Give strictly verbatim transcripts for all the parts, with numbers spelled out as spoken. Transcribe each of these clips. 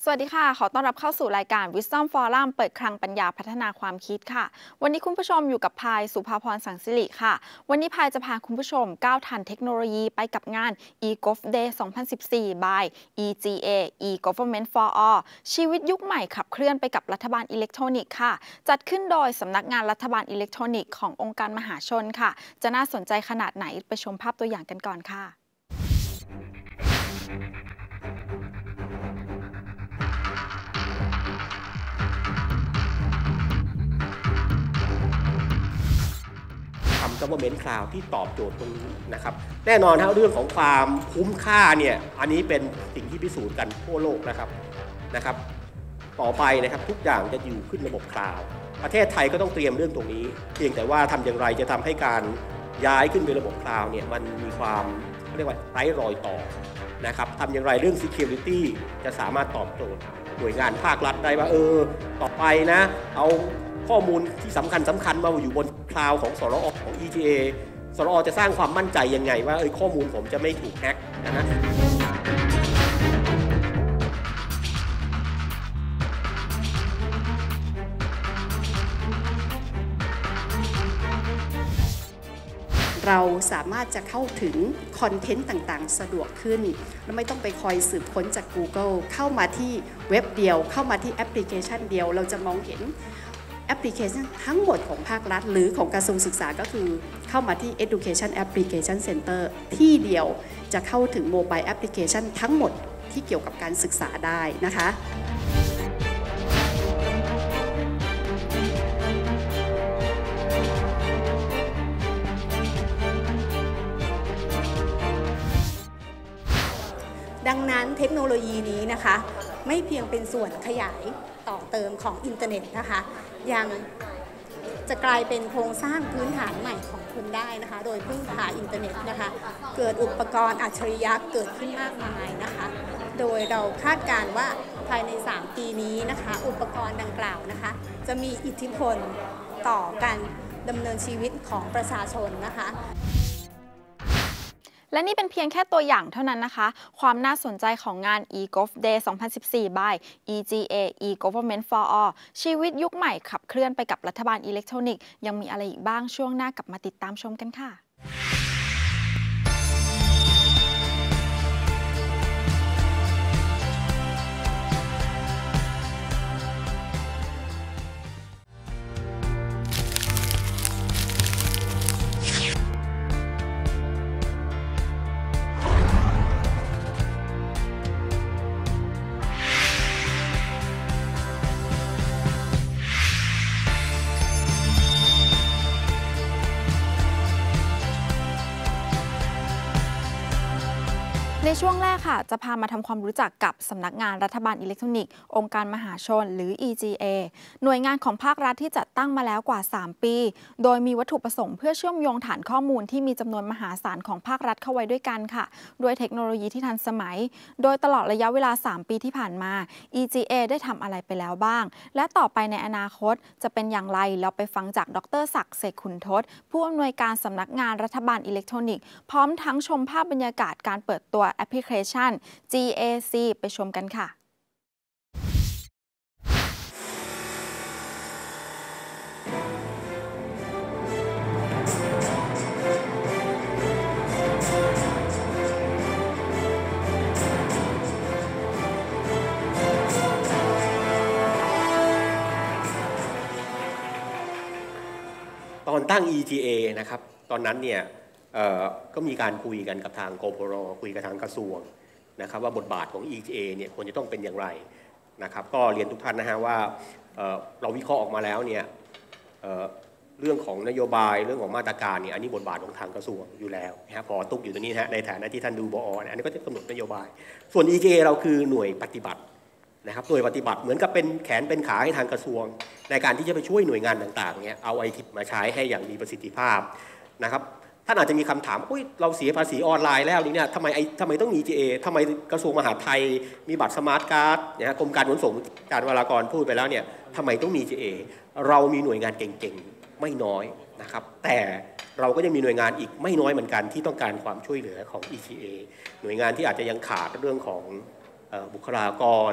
สวัสดีค่ะขอต้อนรับเข้าสู่รายการ Wisdom Forum เปิดคลังปัญญาพัฒนาความคิดค่ะวันนี้คุณผู้ชมอยู่กับพายสุภาพรสังสิริค่ะวันนี้พายจะพาคุณผู้ชมก้าวทันเทคโนโลยีไปกับงาน e-Gov Day สองพันสิบสี่ by อี จี เอ e-Government for All ชีวิตยุคใหม่ขับเคลื่อนไปกับรัฐบาลอิเล็กทรอนิกส์ค่ะจัดขึ้นโดยสำนักงานรัฐบาลอิเล็กทรอนิกส์ขององค์การมหาชนค่ะจะน่าสนใจขนาดไหนไปชมภาพตัวอย่างกันก่อนค่ะทำ Government Cloud ที่ตอบโจทย์ตรงนี้นะครับแน่นอนครับเรื่องของความคุ้มค่าเนี่ยอันนี้เป็นสิ่งที่พิสูจน์กันทั่วโลกนะครับนะครับต่อไปนะครับทุกอย่างจะอยู่ขึ้นระบบคลาวด์ประเทศไทยก็ต้องเตรียมเรื่องตรงนี้เพียงแต่ว่าทำอย่างไรจะทำให้การย้ายขึ้นไประบบคลาวด์เนี่ยมันมีความเรียกว่าไร้รอยต่อนะครับทำอย่างไรเรื่อง Security จะสามารถตอบโจทย์หน่วยงานภาครัฐได้ว่าเออต่อไปนะเอาข้อมูลที่สำคัญสำคัญมาอยู่บนคลาวด์ของสรอของ อี ที เอ สรอจะสร้างความมั่นใจยังไงว่าเออข้อมูลผมจะไม่ถูกแฮ็กนะฮะเราสามารถจะเข้าถึงคอนเทนต์ต่างๆสะดวกขึ้นและไม่ต้องไปคอยสืบค้นจาก Google เข้ามาที่เว็บเดียวเข้ามาที่แอปพลิเคชันเดียวเราจะมองเห็นแอปพลิเคชันทั้งหมดของภาครัฐหรือของกระทรวงศึกษาก็คือเข้ามาที่ Education Application Center ที่เดียวจะเข้าถึงโมบายแอปพลิเคชันทั้งหมดที่เกี่ยวกับการศึกษาได้นะคะดังนั้นเทคโนโลยีนี้นะคะไม่เพียงเป็นส่วนขยายต่อเติมของอินเทอร์เน็ตนะคะยังจะกลายเป็นโครงสร้างพื้นฐานใหม่ของคุณได้นะคะโดยพึ่งพาอินเทอร์เน็ตนะคะเกิดอุปกรณ์อัจฉริยะเกิดขึ้นมากมายนะคะโดยเราคาดการณ์ว่าภายในสามปีนี้นะคะอุปกรณ์ดังกล่าวนะคะจะมีอิทธิพลต่อการดำเนินชีวิตของประชาชนนะคะและนี่เป็นเพียงแค่ตัวอย่างเท่านั้นนะคะความน่าสนใจของงาน e-Gov Day สองพันสิบสี่ by อี จี เอ e-Government for All ชีวิตยุคใหม่ขับเคลื่อนไปกับรัฐบาลอิเล็กทรอนิกส์ยังมีอะไรอีกบ้างช่วงหน้ากลับมาติดตามชมกันค่ะในช่วงแรกค่ะจะพามาทำความรู้จักกับสำนักงานรัฐบาลอิเล็กทรอนิกส์องค์การมหาชนหรือ อี จี เอ หน่วยงานของภาครัฐที่จัดตั้งมาแล้วกว่าสามปีโดยมีวัตถุประสงค์เพื่อเชื่อมโยงฐานข้อมูลที่มีจำนวนมหาศาลของภาครัฐเข้าไว้ด้วยกันค่ะด้วยเทคโนโลยีที่ทันสมัยโดยตลอดระยะเวลาสามปีที่ผ่านมา อี จี เอ ได้ทำอะไรไปแล้วบ้างและต่อไปในอนาคตจะเป็นอย่างไรเราไปฟังจากดร.ศักดิ์เสกขุนทศผู้อำนวยการสำนักงานรัฐบาลอิเล็กทรอนิกส์พร้อมทั้งชมภาพบรรยากาศการเปิดตัวแอปพลิเคชัน จี เอ ซี ไปชมกันค่ะตอนตั้ง อี ที เอ นะครับตอนนั้นเนี่ยก็มีการคุยกันกับทางกปร.คุยกับทางกระทรวงนะครับว่าบทบาทของ อี ที เอ เนี่ยควรจะต้องเป็นอย่างไรนะครับก็เรียนทุกท่านนะฮะว่าเราวิเคราะห์ออกมาแล้วเนี่ยเรื่องของนโยบายเรื่องของมาตรการเนี่ยอันนี้บทบาทของทางกระทรวงอยู่แล้วนะฮะพอตุ๊กอยู่ตรงนี้นะฮะในฐานะที่ท่านดูบอ.อันนี้ก็จะกำหนดนโยบายส่วน อี ที เอ เราคือหน่วยปฏิบัตินะครับหน่วยปฏิบัติเหมือนกับเป็นแขนเป็นขาให้ทางกระทรวงในการที่จะไปช่วยหน่วยงานต่างๆเนี่ยเอาไอทีมาใช้ให้อย่างมีประสิทธิภาพนะครับท่านอาจจะมีคำถามอุ้ยเราเสียภาษีออนไลน์แล้วนี่เนี่ยทำไมไอทำไมต้องมี อี ที เอ ทำไมกระทรวงมหาดไทยมีบัตรสมาร์ทการ์ดนะกรมการขนส่งการวรากรพูดไปแล้วเนี่ยทำไมต้องมี อี ที เอ เรามีหน่วยงานเก่งๆไม่น้อยนะครับแต่เราก็ยังมีหน่วยงานอีกไม่น้อยเหมือนกันที่ต้องการความช่วยเหลือของ อี ที เอ หน่วยงานที่อาจจะยังขาดเรื่องของบุคลากร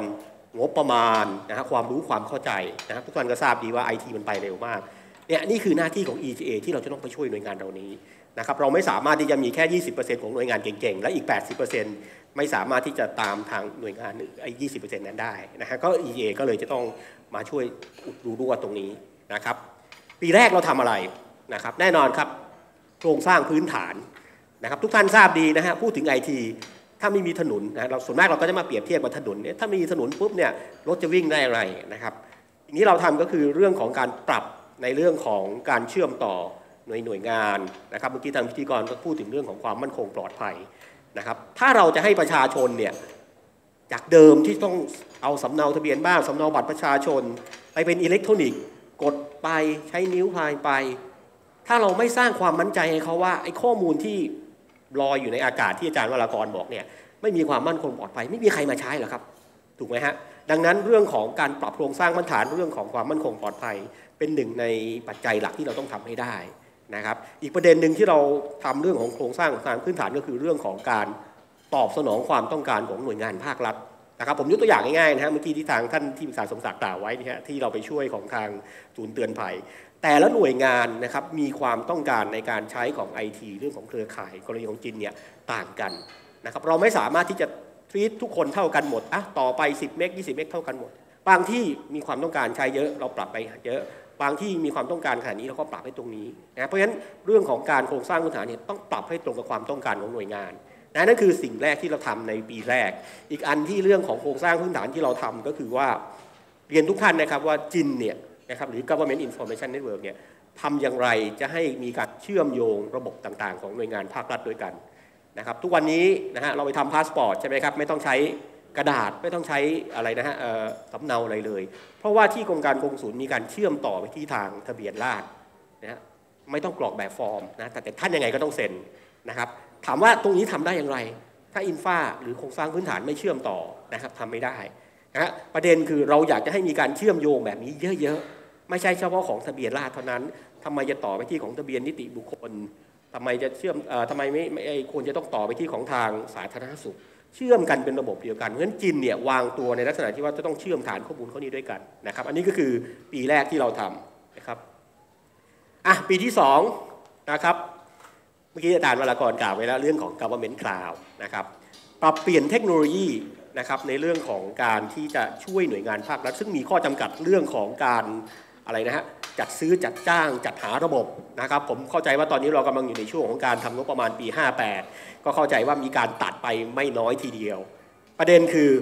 งบประมาณนะฮะความรู้ความเข้าใจนะครับทุกท่านก็ทราบดีว่า ไอ ที มันไปเร็วมากเนี่ยนี่คือหน้าที่ของ อี ที เอ ที่เราจะต้องไปช่วยหน่วยงานเหล่านี้นะครับเราไม่สามารถที่จะมีแค่ ยี่สิบเปอร์เซ็นต์ ของหน่วยงานเก่งๆและอีก แปดสิบเปอร์เซ็นต์ ไม่สามารถที่จะตามทางหน่วยงานไอ้ ยี่สิบเปอร์เซ็นต์ นั้นได้นะฮะก็ อี ที เอ ก็เลยจะต้องมาช่วยอุดรูรั่วตรงนี้นะครับปีแรกเราทำอะไรนะครับแน่นอนครับโครงสร้างพื้นฐานนะครับทุกท่านทราบดีนะฮะพูดถึง ไอ ที ถ้าไม่มีถนนนะเราส่วนมากเราก็จะมาเปรียบเทียบกับถนนเนี่ยถ้ามีถนนปุ๊บเนี่ยรถจะวิ่งได้อะไรนะครับทีนี้เราทำก็คือเรื่องของการปรับในเรื่องของการเชื่อมต่อหน่วยหน่วยงานนะครับเมื่อกี้ทางพิธีกรก็พูดถึงเรื่องของความมั่นคงปลอดภัยนะครับถ้าเราจะให้ประชาชนเนี่ยจากเดิมที่ต้องเอาสำเนาทะเบียนบ้านสำเนาบัตรประชาชนไปเป็นอิเล็กทรอนิกส์กดไปใช้นิ้วพายไปถ้าเราไม่สร้างความมั่นใจให้เขาว่าไอ้ข้อมูลที่ลอยอยู่ในอากาศที่อาจารย์วรากรบอกเนี่ยไม่มีความมั่นคงปลอดภัยไม่มีใครมาใช้หรอกครับถูกไหมฮะดังนั้นเรื่องของการปรับโครงสร้างพื้นฐานเรื่องของความมั่นคงปลอดภัยเป็นหนึ่งในปัจจัยหลักที่เราต้องทำให้ได้นะครับอีกประเด็นหนึ่งที่เราทำเรื่องของโครงสร้างทางพื้นฐานก็คือเรื่องของการตอบสนองความต้องการของหน่วยงานภาครัฐนะครับผมยกตัวอย่างง่ายๆนะฮะเมื่อกี้ที่ทางท่านที่ปรึกษาสมศักดิ์กล่าวไว้นะฮะที่เราไปช่วยของทางศูนย์เตือนภัยแต่ละหน่วยงานนะครับมีความต้องการในการใช้ของ ไอ ที เรื่องของเครือข่ายกรณีของจินเนี่ยต่างกันนะครับเราไม่สามารถที่จะทรีตทุกคนเท่ากันหมดอ่ะต่อไปสิบเมกยี่สิบเมกเท่ากันหมดบางที่มีความต้องการใช้เยอะเราปรับไปเยอะบางที่มีความต้องการขนาดนี้เราก็ปรับให้ตรงนี้นะเพราะฉะนั้นเรื่องของการโครงสร้างพื้นฐานเนี่ยต้องปรับให้ตรงกับความต้องการของหน่วยงานนะนั่นคือสิ่งแรกที่เราทำในปีแรกอีกอันที่เรื่องของโครงสร้างพื้นฐานที่เราทำก็คือว่าเรียนทุกท่านนะครับว่าจินเนี่ยนะครับหรือ Government Information Network เนี่ยทำอย่างไรจะให้มีการเชื่อมโยงระบบต่างๆของหน่วยงานภาครัฐด้วยกันนะครับทุกวันนี้นะฮะเราไปทำพาสปอร์ตใช่ไหมครับไม่ต้องใช้กระดาษไม่ต้องใช้อะไรนะฮะสำเนาอะไรเลยเพราะว่าที่กรมการกงสุลมีการเชื่อมต่อไปที่ทางทะเบียนราษฎร์นะฮะไม่ต้องกรอกแบบฟอร์มนะแต่ท่านยังไงก็ต้องเซ็นนะครับถามว่าตรงนี้ทำได้อย่างไรถ้าอินฟาหรือโครงสร้างพื้นฐานไม่เชื่อมต่อนะครับทำไม่ได้นะฮะประเด็นคือเราอยากจะให้มีการเชื่อมโยงแบบนี้เยอะๆไม่ใช่เฉพาะของทะเบียนราษฎร์เท่านั้นทำไมจะต่อไปที่ของทะเบียนนิติบุคคลทำไมจะเชื่อมทำไมไม่ไม่ควรจะต้องต่อไปที่ของทางสาธารณสุขเชื่อมกันเป็นระบบเดียวกันเพราะฉะนั้นจินเนี่ยวางตัวในลักษณะที่ว่าจะต้องเชื่อมฐานข้อมูลข้อนี้ด้วยกันนะครับอันนี้ก็คือปีแรกที่เราทำนะครับอ่ะปีที่สองนะครับเมื่อกี้อาจารย์วรากรกล่าวไว้แล้วเรื่องของ Government Cloud นะครับปรับเปลี่ยนเทคโนโลยีนะครับในเรื่องของการที่จะช่วยหน่วยงานภาครัฐซึ่งมีข้อจำกัดเรื่องของการอะไรนะฮะจัดซื้อจัดจ้างจัดหาระบบนะครับผมเข้าใจว่าตอนนี้เรากำลังอยู่ในช่วงของการทำงบประมาณปีห้าแปดก็เข้าใจว่ามีการตัดไปไม่น้อยทีเดียวประเด็นคือ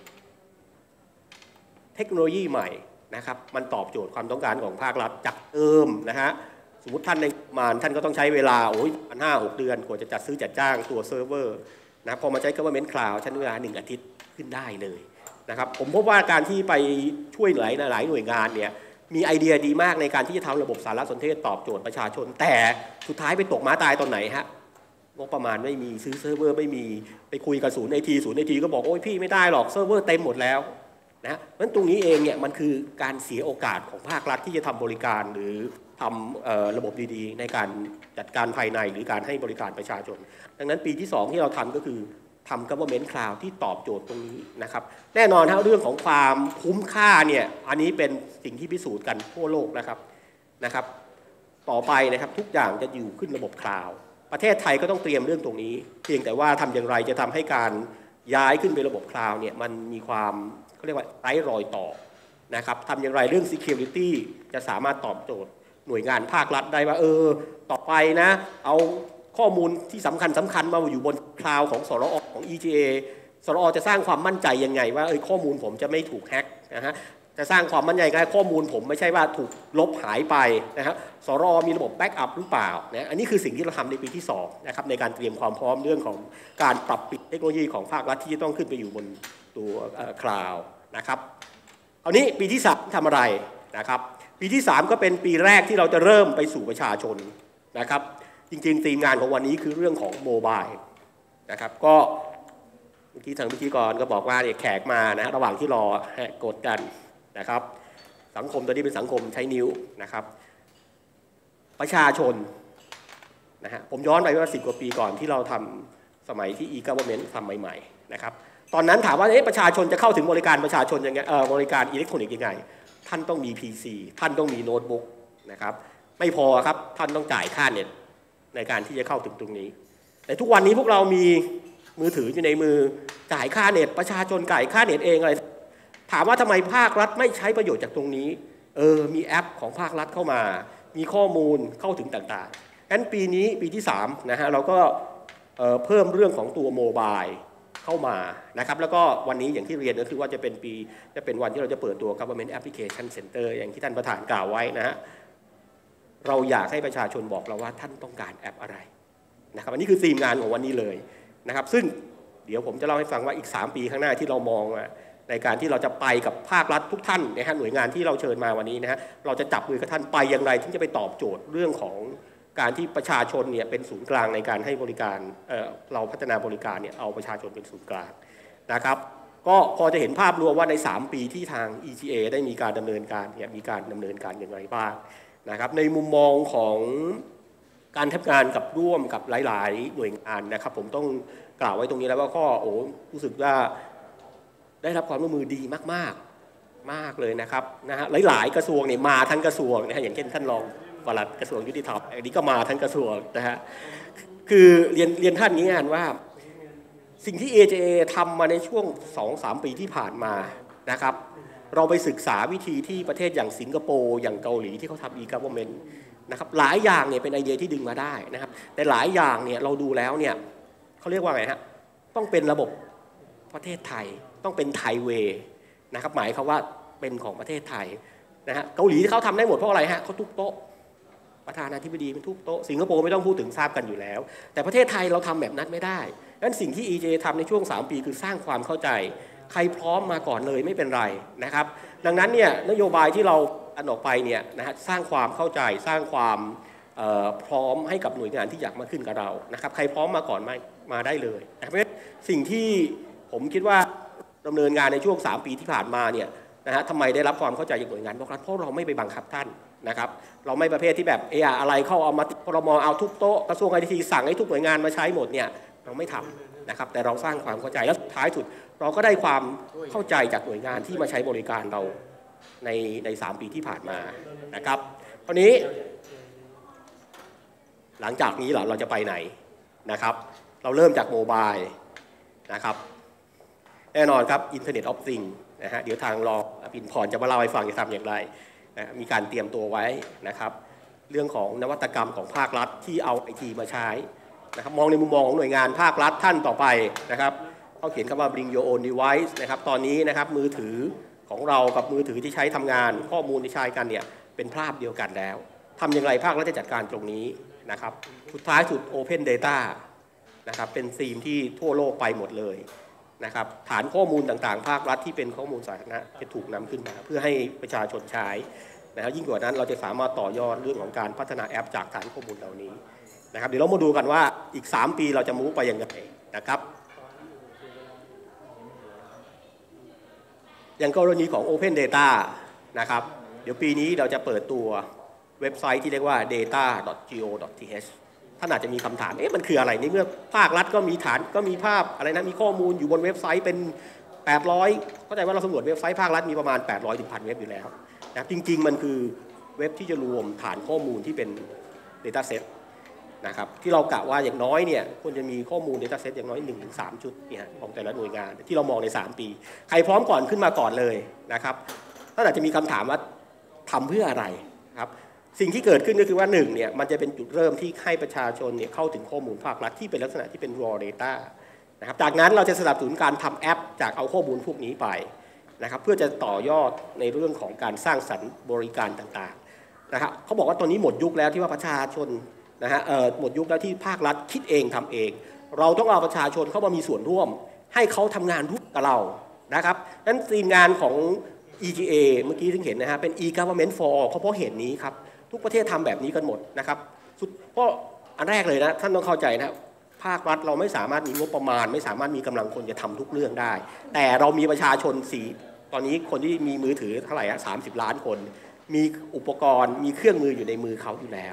เทคโนโลยีใหม่นะครับมันตอบโจทย์ความต้องการของภาครัฐจากเดิมนะฮะสมมติท่านในประมาณท่านก็ต้องใช้เวลาโอ้ยพันห้าหกเดือนกว่าจะจัดซื้อจัดจ้างตัวเซิร์ฟเวอร์นะพอมาใช้ Government Cloud ใช้เวลาหนึ่งอาทิตย์ขึ้นได้เลยนะครับผมพบว่าการที่ไปช่วยหลายหลายหน่วยงานเนี่ยมีไอเดียดีมากในการที่จะทำระบบสารสนเทศตอบโจทย์ประชาชนแต่สุดท้ายไปตกม้าตายตอนไหนฮะงบประมาณไม่มีซื้อเซิร์ฟเวอร์ไม่มีไปคุยกับศูนย์ไอทีศูนย์ไอทีก็บอกโอ้ยพี่ไม่ได้หรอกเซิร์ฟเวอร์เต็มหมดแล้วนะเพราะฉะนั้นตรงนี้เองเนี่ยมันคือการเสียโอกาสของภาครัฐที่จะทำบริการหรือทำระบบดีๆในการจัดการภายในหรือการให้บริการประชาชนดังนั้นปีที่สองที่เราทำก็คือทำ Government Cloud ที่ตอบโจทย์ตรงนี้นะครับแน่นอนถ้าเรื่องของความคุ้มค่าเนี่ยอันนี้เป็นสิ่งที่พิสูจน์กันทั่วโลกนะครับนะครับต่อไปนะครับทุกอย่างจะอยู่ขึ้นระบบคลาวด์ประเทศไทยก็ต้องเตรียมเรื่องตรงนี้เพียงแต่ว่าทำอย่างไรจะทำให้การย้ายขึ้นไประบบคลาวด์เนี่ยมันมีความเขาเรียกว่าไร้รอยต่อนะครับทำอย่างไรเรื่อง Security จะสามารถตอบโจทย์หน่วยงานภาครัฐได้ว่าเออต่อไปนะเอาข้อมูลที่สำคัญสำคัญมาอยู่บนคลาวด์ของสรอของ อี ที เอ สรอจะสร้างความมั่นใจยังไงว่าเออข้อมูลผมจะไม่ถูกแฮ็กนะฮะจะสร้างความมั่นใจได้ข้อมูลผมไม่ใช่ว่าถูกลบหายไปนะครับสรอมีระบบแบ็กอัพหรือเปล่านะอันนี้คือสิ่งที่เราทำในปีที่สองนะครับในการเตรียมความพร้อมเรื่องของการปรับปิดเทคโนโลยีของภาครัฐที่จะต้องขึ้นไปอยู่บนตัวคลาวด์นะครับเอานี้ปีที่สามทำอะไรนะครับปีที่สามก็เป็นปีแรกที่เราจะเริ่มไปสู่ประชาชนนะครับจริงๆธีมงานของวันนี้คือเรื่องของโมบายนะครับก็เมื่อกี้ทางพิธีกรก็บอกว่าเนี่ยแขกมานะระหว่างที่รอกดกันนะครับสังคมตอนนี้เป็นสังคมใช้นิ้วนะครับประชาชนนะฮะผมย้อนไปว่าสิบกว่าปีก่อนที่เราทำสมัยที่ e-government ทำใหม่ๆนะครับตอนนั้นถามว่าเอ๊ะประชาชนจะเข้าถึงบริการประชาชนยังไงเอ่อบริการอิเล็กทรอนิกส์ยังไงท่านต้องมี พี ซี ท่านต้องมีโน้ตบุ๊กนะครับไม่พอครับท่านต้องจ่ายค่าเน็ตในการที่จะเข้าถึงตรงนี้แต่ทุกวันนี้พวกเรามีมือถืออยู่ในมือจ่ายค่าเน็ตประชาชนจ่ายค่าเน็ตเองอะไรถามว่าทำไมภาครัฐไม่ใช้ประโยชน์จากตรงนี้เออมีแอปของภาครัฐเข้ามามีข้อมูลเข้าถึงต่างๆงั้นปีนี้ปีที่สามนะฮะเราก็เอ่อเพิ่มเรื่องของตัวโมบายเข้ามานะครับแล้วก็วันนี้อย่างที่เรียนก็คือว่าจะเป็นปีจะเป็นวันที่เราจะเปิดตัว Government Application Center อย่างที่ท่านประธานกล่าวไว้นะฮะเราอยากให้ประชาชนบอกเราว่าท่านต้องการแอปอะไรนะครับอันนี้คือธีมงานของวันนี้เลยนะครับซึ่งเดี๋ยวผมจะเล่าให้ฟังว่าอีกสามปีข้างหน้าที่เรามองในการที่เราจะไปกับภาครัฐทุกท่านนะฮะหน่วยงานที่เราเชิญมาวันนี้นะฮะเราจะจับมือกับท่านไปอย่างไรที่จะไปตอบโจทย์เรื่องของการที่ประชาชนเนี่ยเป็นศูนย์กลางในการให้บริการ เอ่อ เราพัฒนาบริการเนี่ยเอาประชาชนเป็นศูนย์กลางนะครับก็พอจะเห็นภาพรวมว่าในสามปีที่ทาง อี ที เอ ได้มีการดำเนินการเนี่ยมีการดำเนินการอย่างไรบ้างนะครับในมุมมองของการทำงานกับร่วมกับหลายๆหน่วยงานนะครับผมต้องกล่าวไว้ตรงนี้แล้วว่าก็โอ้รู้สึกว่าได้รับความร่วมมือดีมากๆมากเลยนะครับนะฮะหลายๆกระทรวงเนี่ยมาทั้งกระทรวงนะฮะอย่างเช่นท่านรองปลัดกระทรวงยุติธรรมอันนี้ก็มาทั้งกระทรวงนะฮะคือเรียนเรียนท่านนี้งานว่าสิ่งที่ เอ เจ เอ ทำมาในช่วง สองถึงสาม ปีที่ผ่านมานะครับเราไปศึกษาวิธีที่ประเทศอย่างสิงคโปร์อย่างเกาหลีที่เขาทำ e-government นะครับหลายอย่างเนี่ยเป็นไอเดียที่ดึงมาได้นะครับแต่หลายอย่างเนี่ยเราดูแล้วเนี่ยเขาเรียกว่าไงฮะต้องเป็นระบบประเทศไทยต้องเป็นไทยเวย์นะครับหมายความว่าเป็นของประเทศไทยนะฮะเกาหลีที่เขาทำได้หมดเพราะอะไรฮะเขาทุบโต๊ะประธานาธิบดีเป็นทุบโต๊ะสิงคโปร์ไม่ต้องพูดถึงทราบกันอยู่แล้วแต่ประเทศไทยเราทำแบบนั้นไม่ได้ดังนั้นสิ่งที่ อี เจ ทำในช่วงสามปีคือสร้างความเข้าใจใครพร้อมมาก่อนเลยไม่เป็นไรนะครับดังนั้นเนี่ยนโยบายที่เราอันออกไปเนี่ยนะฮะสร้างความเข้าใจสร้างความพร้อมให้กับหน่วยงานที่อยากมาขึ้นกับเรานะครับใครพร้อมมาก่อนมามาได้เลยนะเพราะฉะนั้นสิ่งที่ผมคิดว่าดำเนินงานในช่วงสามปีที่ผ่านมาเนี่ยนะฮะทำไมได้รับความเข้าใจจากหน่วยงานภาครัฐเพราะเราไม่ไปบังคับท่านนะครับเราไม่ประเภทที่แบบเอออะไรเข้าเอามาพรมเอาทุกโต๊ะกระทรวงไอทีสั่งให้ทุกหน่วยงานมาใช้หมดเนี่ยเราไม่ทำนะครับแต่เราสร้างความเข้าใจและท้ายสุดเราก็ได้ความเข้าใจจากหน่วยงานที่มาใช้บริการเราในในสามปีที่ผ่านมานะครับคราวนี้หลังจากนี้เราเราจะไปไหนนะครับเราเริ่มจากโมบายนะครับแน่นอนครับ Internet of Things นะฮะเดี๋ยวทางรองปิ่นพรจะมาเล่าให้ฟังจะทำอย่างไรนะมีการเตรียมตัวไว้นะครับเรื่องของนวัตกรรมของภาครัฐที่เอาไอทีมาใช้นะครับมองในมุมมองของหน่วยงานภาครัฐท่านต่อไปนะครับเขาเขียนคำว่า bring your own device นะครับตอนนี้นะครับมือถือของเรากับมือถือที่ใช้ทำงานข้อมูลที่ใช้กันเนี่ยเป็นภาพเดียวกันแล้วทำอย่างไรภาครัฐจะจัดการตรงนี้นะครับสุดท้ายสุด Open Data นะครับเป็นธีมที่ทั่วโลกไปหมดเลยนะครับฐานข้อมูลต่างๆภาครัฐที่เป็นข้อมูลสาธารณะจะถูกนำขึ้นมาเพื่อให้ประชาชนใช้นะครับยิ่งกว่านั้นเราจะสามารถต่อยอดเรื่องของการพัฒนาแอปจากฐานข้อมูลเหล่านี้นะครับเดี๋ยวเรามาดูกันว่าอีกสามปีเราจะมุ่งไปยังไงนะครับอย่างกรณีของ Open Data นะครับเดี๋ยวปีนี้เราจะเปิดตัวเว็บไซต์ที่เรียกว่า เดต้า ดอท จี โอ ดอท ที เอช ท่านอาจจะมีคำถามเอ๊ะมันคืออะไรในเมื่อภาครัฐก็มีฐานก็มีภาพอะไรนะมีข้อมูลอยู่บนเว็บไซต์เป็นแปดร้อยเข้าใจว่าเราสำรวจเว็บไซต์ภาครัฐมีประมาณแปดร้อยถึง หนึ่งพัน เว็บอยู่แล้วนะจริงๆมันคือเว็บที่จะรวมฐานข้อมูลที่เป็น Data Set นะครับที่เรากะว่าอย่างน้อยเนี่ยควรจะมีข้อมูล Data Set อย่างน้อย หนึ่งถึงสาม ชุดเนี่ยของแต่ละหน่วยงานที่เรามองในสามปีใครพร้อมก่อนขึ้นมาก่อนเลยนะครับท่านอาจจะมีคำถามว่าทำเพื่ออะไรครับสิ่งที่เกิดขึ้นก็คือว่าหนึ่งเนี่ยมันจะเป็นจุดเริ่มที่ให้ประชาชนเนี่ยเข้าถึงข้อมูลภาครัฐที่เป็นลักษณะที่เป็น raw data นะครับจากนั้นเราจะสนับสนุนการทำแอปจากเอาข้อมูลพวกนี้ไปนะครับเพื่อจะต่อยอดในเรื่องของการสร้างสรรค์บริการต่างๆนะครับเขาบอกว่าตอนนี้หมดยุคแล้วที่ว่าประชาชนนะฮะหมดยุคแล้วที่ภาครัฐคิดเองทำเองเราต้องเอาประชาชนเข้ามามีส่วนร่วมให้เขาทำงานร่วมกับเรานะครับนั้นทีมงานของ อี จี เอ เมื่อกี้ที่เห็นนะฮะเป็น e-government for all เพราะเพราะเหตุนี้ครับทุกประเทศทำแบบนี้กันหมดนะครับเพราะอันแรกเลยนะท่านต้องเข้าใจนะภาครัฐเราไม่สามารถมีงบประมาณไม่สามารถมีกำลังคนจะทำทุกเรื่องได้แต่เรามีประชาชนสี่ตอนนี้คนที่มีมือถือเท่าไหร่ฮะสามสิบล้านคนมีอุปกรณ์มีเครื่องมืออยู่ในมือเขาอยู่แล้วท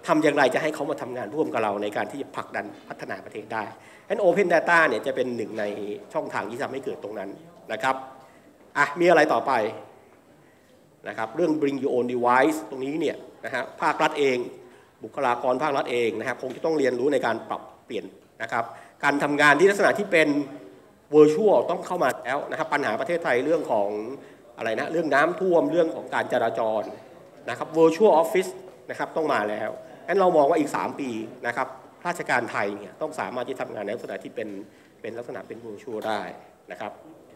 ทำอย่างไรจะให้เขามาทำงานร่วมกับเราในการที่จะผลักดันพัฒนาประเทศได้งั้น Open Data เนี่ยจะเป็นหนึ่งในช่องทางที่ทำให้เกิดตรงนั้นนะครับอ่ะมีอะไรต่อไปนะครับเรื่อง bring your own device ตรงนี้เนี่ยนะฮะภาครัฐเองบุคลากรภาครัฐเองนะครับคงจะต้องเรียนรู้ในการปรับเปลี่ยนนะครับการทำงานที่ลักษณะที่เป็น virtual ต้องเข้ามาแล้วนะครับปัญหาประเทศไทยเรื่องของอะไรนะเรื่องน้ำท่วมเรื่องของการจราจรนะครับ virtual office นะครับต้องมาแล้วงั้นเรามองว่าอีกสามปีนะครับราชการไทยเนี่ยต้องสามารถที่ทำงานในลักษณะที่เป็นเป็นลักษณะเป็น virtual ได้นะครับ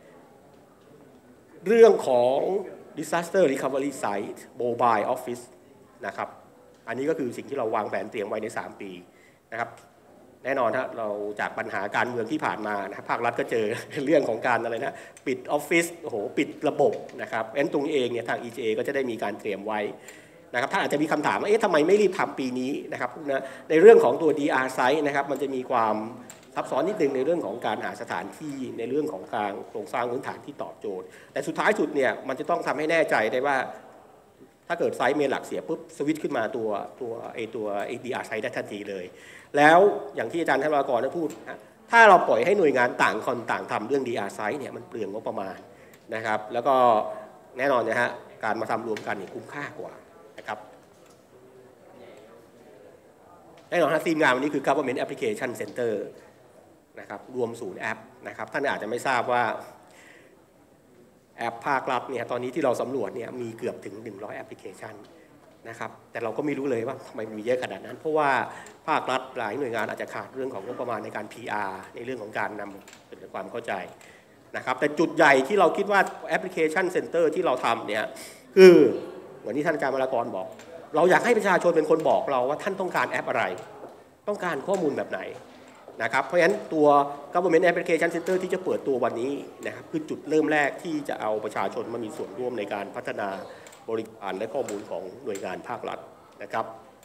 เรื่องของ disaster recovery site mobile office นะครับอันนี้ก็คือสิ่งที่เราวางแผนเตรียมไว้ในสามปีนะครับแน่นอนฮะเราจากปัญหาการเมืองที่ผ่านมานะครับภาครัฐก็เจอเรื่องของการอะไรนะปิดออฟฟิศโอ้โหปิดระบบนะครับงั้นตรงนี้เองเนี่ยทาง อี จี เอ ก็จะได้มีการเตรียมไว้นะครับถ้าอาจจะมีคำถามว่าเอ๊ะทำไมไม่รีบทำปีนี้นะครับนะในเรื่องของตัว ดี อาร์ Site นะครับมันจะมีความซับซ้อนนิดนึงในเรื่องของการหาสถานที่ในเรื่องของการโครงสร้างพื้นฐานที่ตอบโจทย์แต่สุดท้ายสุดเนี่ยมันจะต้องทำให้แน่ใจได้ว่าถ้าเกิดไซต์เมนหลักเสียปุ๊บสวิตช์ขึ้นมาตัวตัวไอตัว ดี อาร์ Site ได้ทันทีเลยแล้วอย่างที่อาจารย์ธนากรได้พูดถ้าเราปล่อยให้หน่วยงานต่างคนต่างทำเรื่อง ดี อาร์ Site เนี่ยมันเปลืองงบประมาณนะครับแล้วก็แน่นอนนะฮะการมาทำรวมกันเนี่ยคุ้มค่ากว่านะครับแน่นอนทีมงานวันนี้คือ Government Application Center นะครับรวมศูนย์แอปนะครับท่านอาจจะไม่ทราบว่าแอปภาครัฐเนี่ยตอนนี้ที่เราสำรวจเนี่ยมีเกือบถึงหนึ่งร้อยแอปพลิเคชันนะครับแต่เราก็ไม่รู้เลยว่าทำไมมีเยอะขนาดนั้นเพราะว่าภาครัฐหลายหน่วยงานอาจจะขาดเรื่องของงบประมาณในการ พี อาร์ ในเรื่องของการนำเสนอความเข้าใจนะครับแต่จุดใหญ่ที่เราคิดว่าแอปพลิเคชันเซ็นเตอร์ที่เราทำเนี่ยคือเหมือนที่ท่านอาจารย์มรากรบอกเราอยากให้ประชาชนเป็นคนบอกเราว่าท่านต้องการแอปอะไรต้องการข้อมูลแบบไหนนะครับเพราะฉะนั้นตัว Government Application Center ที่จะเปิดตัววันนี้นะครับคือจุดเริ่มแรกที่จะเอาประชาชนมามีส่วนร่วมในการพัฒนาบริการและข้อมูลของหน่วยงานภาครัฐนะครับ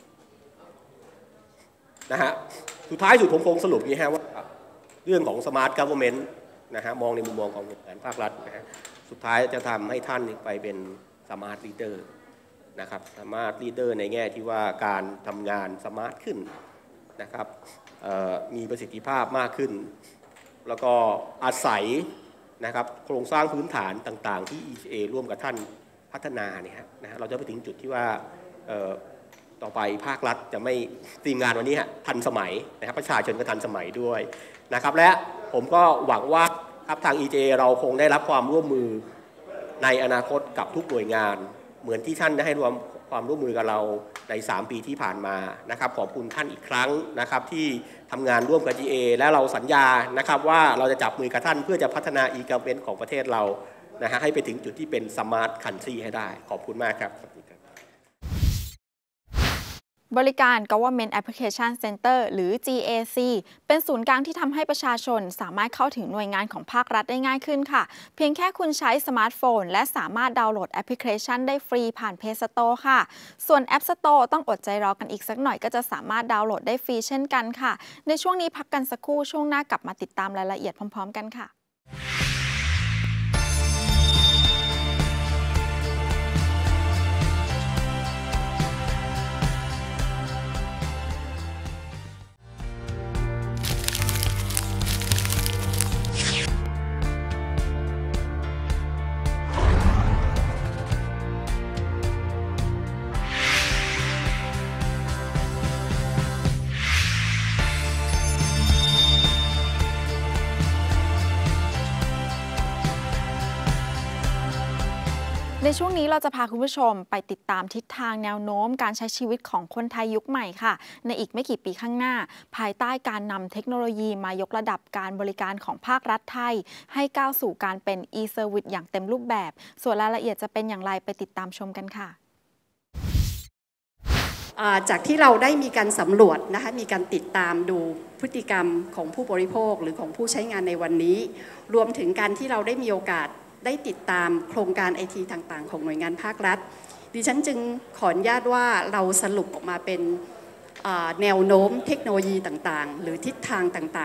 นะฮะสุดท้ายสุดผมคงสรุปนี้ฮะว่าเรื่องของ Smart Government นะฮะมองในมุมมองของหน่วยงานภาครัฐนะฮะสุดท้ายจะทำให้ท่านไปเป็น Smart Leader นะครับ Smart Leader ในแง่ที่ว่าการทำงานสมาร์ทขึ้นนะครับมีประสิทธิภาพมากขึ้นแล้วก็อาศัยนะครับโครงสร้างพื้นฐานต่างๆที่ อี จี เอ ร่วมกับท่านพัฒนาเนี่ยนะฮะเราจะไปถึงจุดที่ว่าต่อไปภาครัฐจะไม่ทีมงานวันนี้ฮะทันสมัยนะครับประชาชนก็ทันสมัยด้วยนะครับและผมก็หวังว่าครับทาง อี จี เอ เราคงได้รับความร่วมมือในอนาคตกับทุกหน่วยงานเหมือนที่ท่านได้ให้รวมความร่วมมือกับเราในสามปีที่ผ่านมานะครับขอบคุณท่านอีกครั้งนะครับที่ทำงานร่วมกับ จี เอ และเราสัญญานะครับว่าเราจะจับมือกับท่านเพื่อจะพัฒนา e-government ของประเทศเรานะฮะให้ไปถึงจุดที่เป็น smart country ให้ได้ขอบคุณมากครับบริการ Government Application Center หรือ จี เอ ซี เป็นศูนย์กลางที่ทำให้ประชาชนสามารถเข้าถึงหน่วยงานของภาครัฐได้ง่ายขึ้นค่ะเพียงแค่คุณใช้สมาร์ทโฟนและสามารถดาวน์โหลดแอปพลิเคชันได้ฟรีผ่าน Play Store ค่ะส่วน App Store ต้องอดใจรอกันอีกสักหน่อยก็จะสามารถดาวน์โหลดได้ฟรีเช่นกันค่ะในช่วงนี้พักกันสักครู่ช่วงหน้ากลับมาติดตามรายละเอียดพร้อมๆกันค่ะในช่วงนี้เราจะพาคุณผู้ชมไปติดตามทิศทางแนวโน้มการใช้ชีวิตของคนไทยยุคใหม่ค่ะในอีกไม่กี่ปีข้างหน้าภายใต้การนำเทคโนโลยีมายกระดับการบริการของภาครัฐไทยให้ก้าวสู่การเป็น e-service อย่างเต็มรูปแบบส่วนรายละเอียดจะเป็นอย่างไรไปติดตามชมกันค่ะจากที่เราได้มีการสำรวจนะคะมีการติดตามดูพฤติกรรมของผู้บริโภคหรือของผู้ใช้งานในวันนี้รวมถึงการที่เราได้มีโอกาสได้ติดตามโครงการ ไอ ที ต่างๆของหน่วยงานภาครัฐดิฉันจึงขออนุญาตว่าเราสรุปออกมาเป็นแนวโน้มเทคโนโลยีต่างๆหรือทิศทางต่างๆ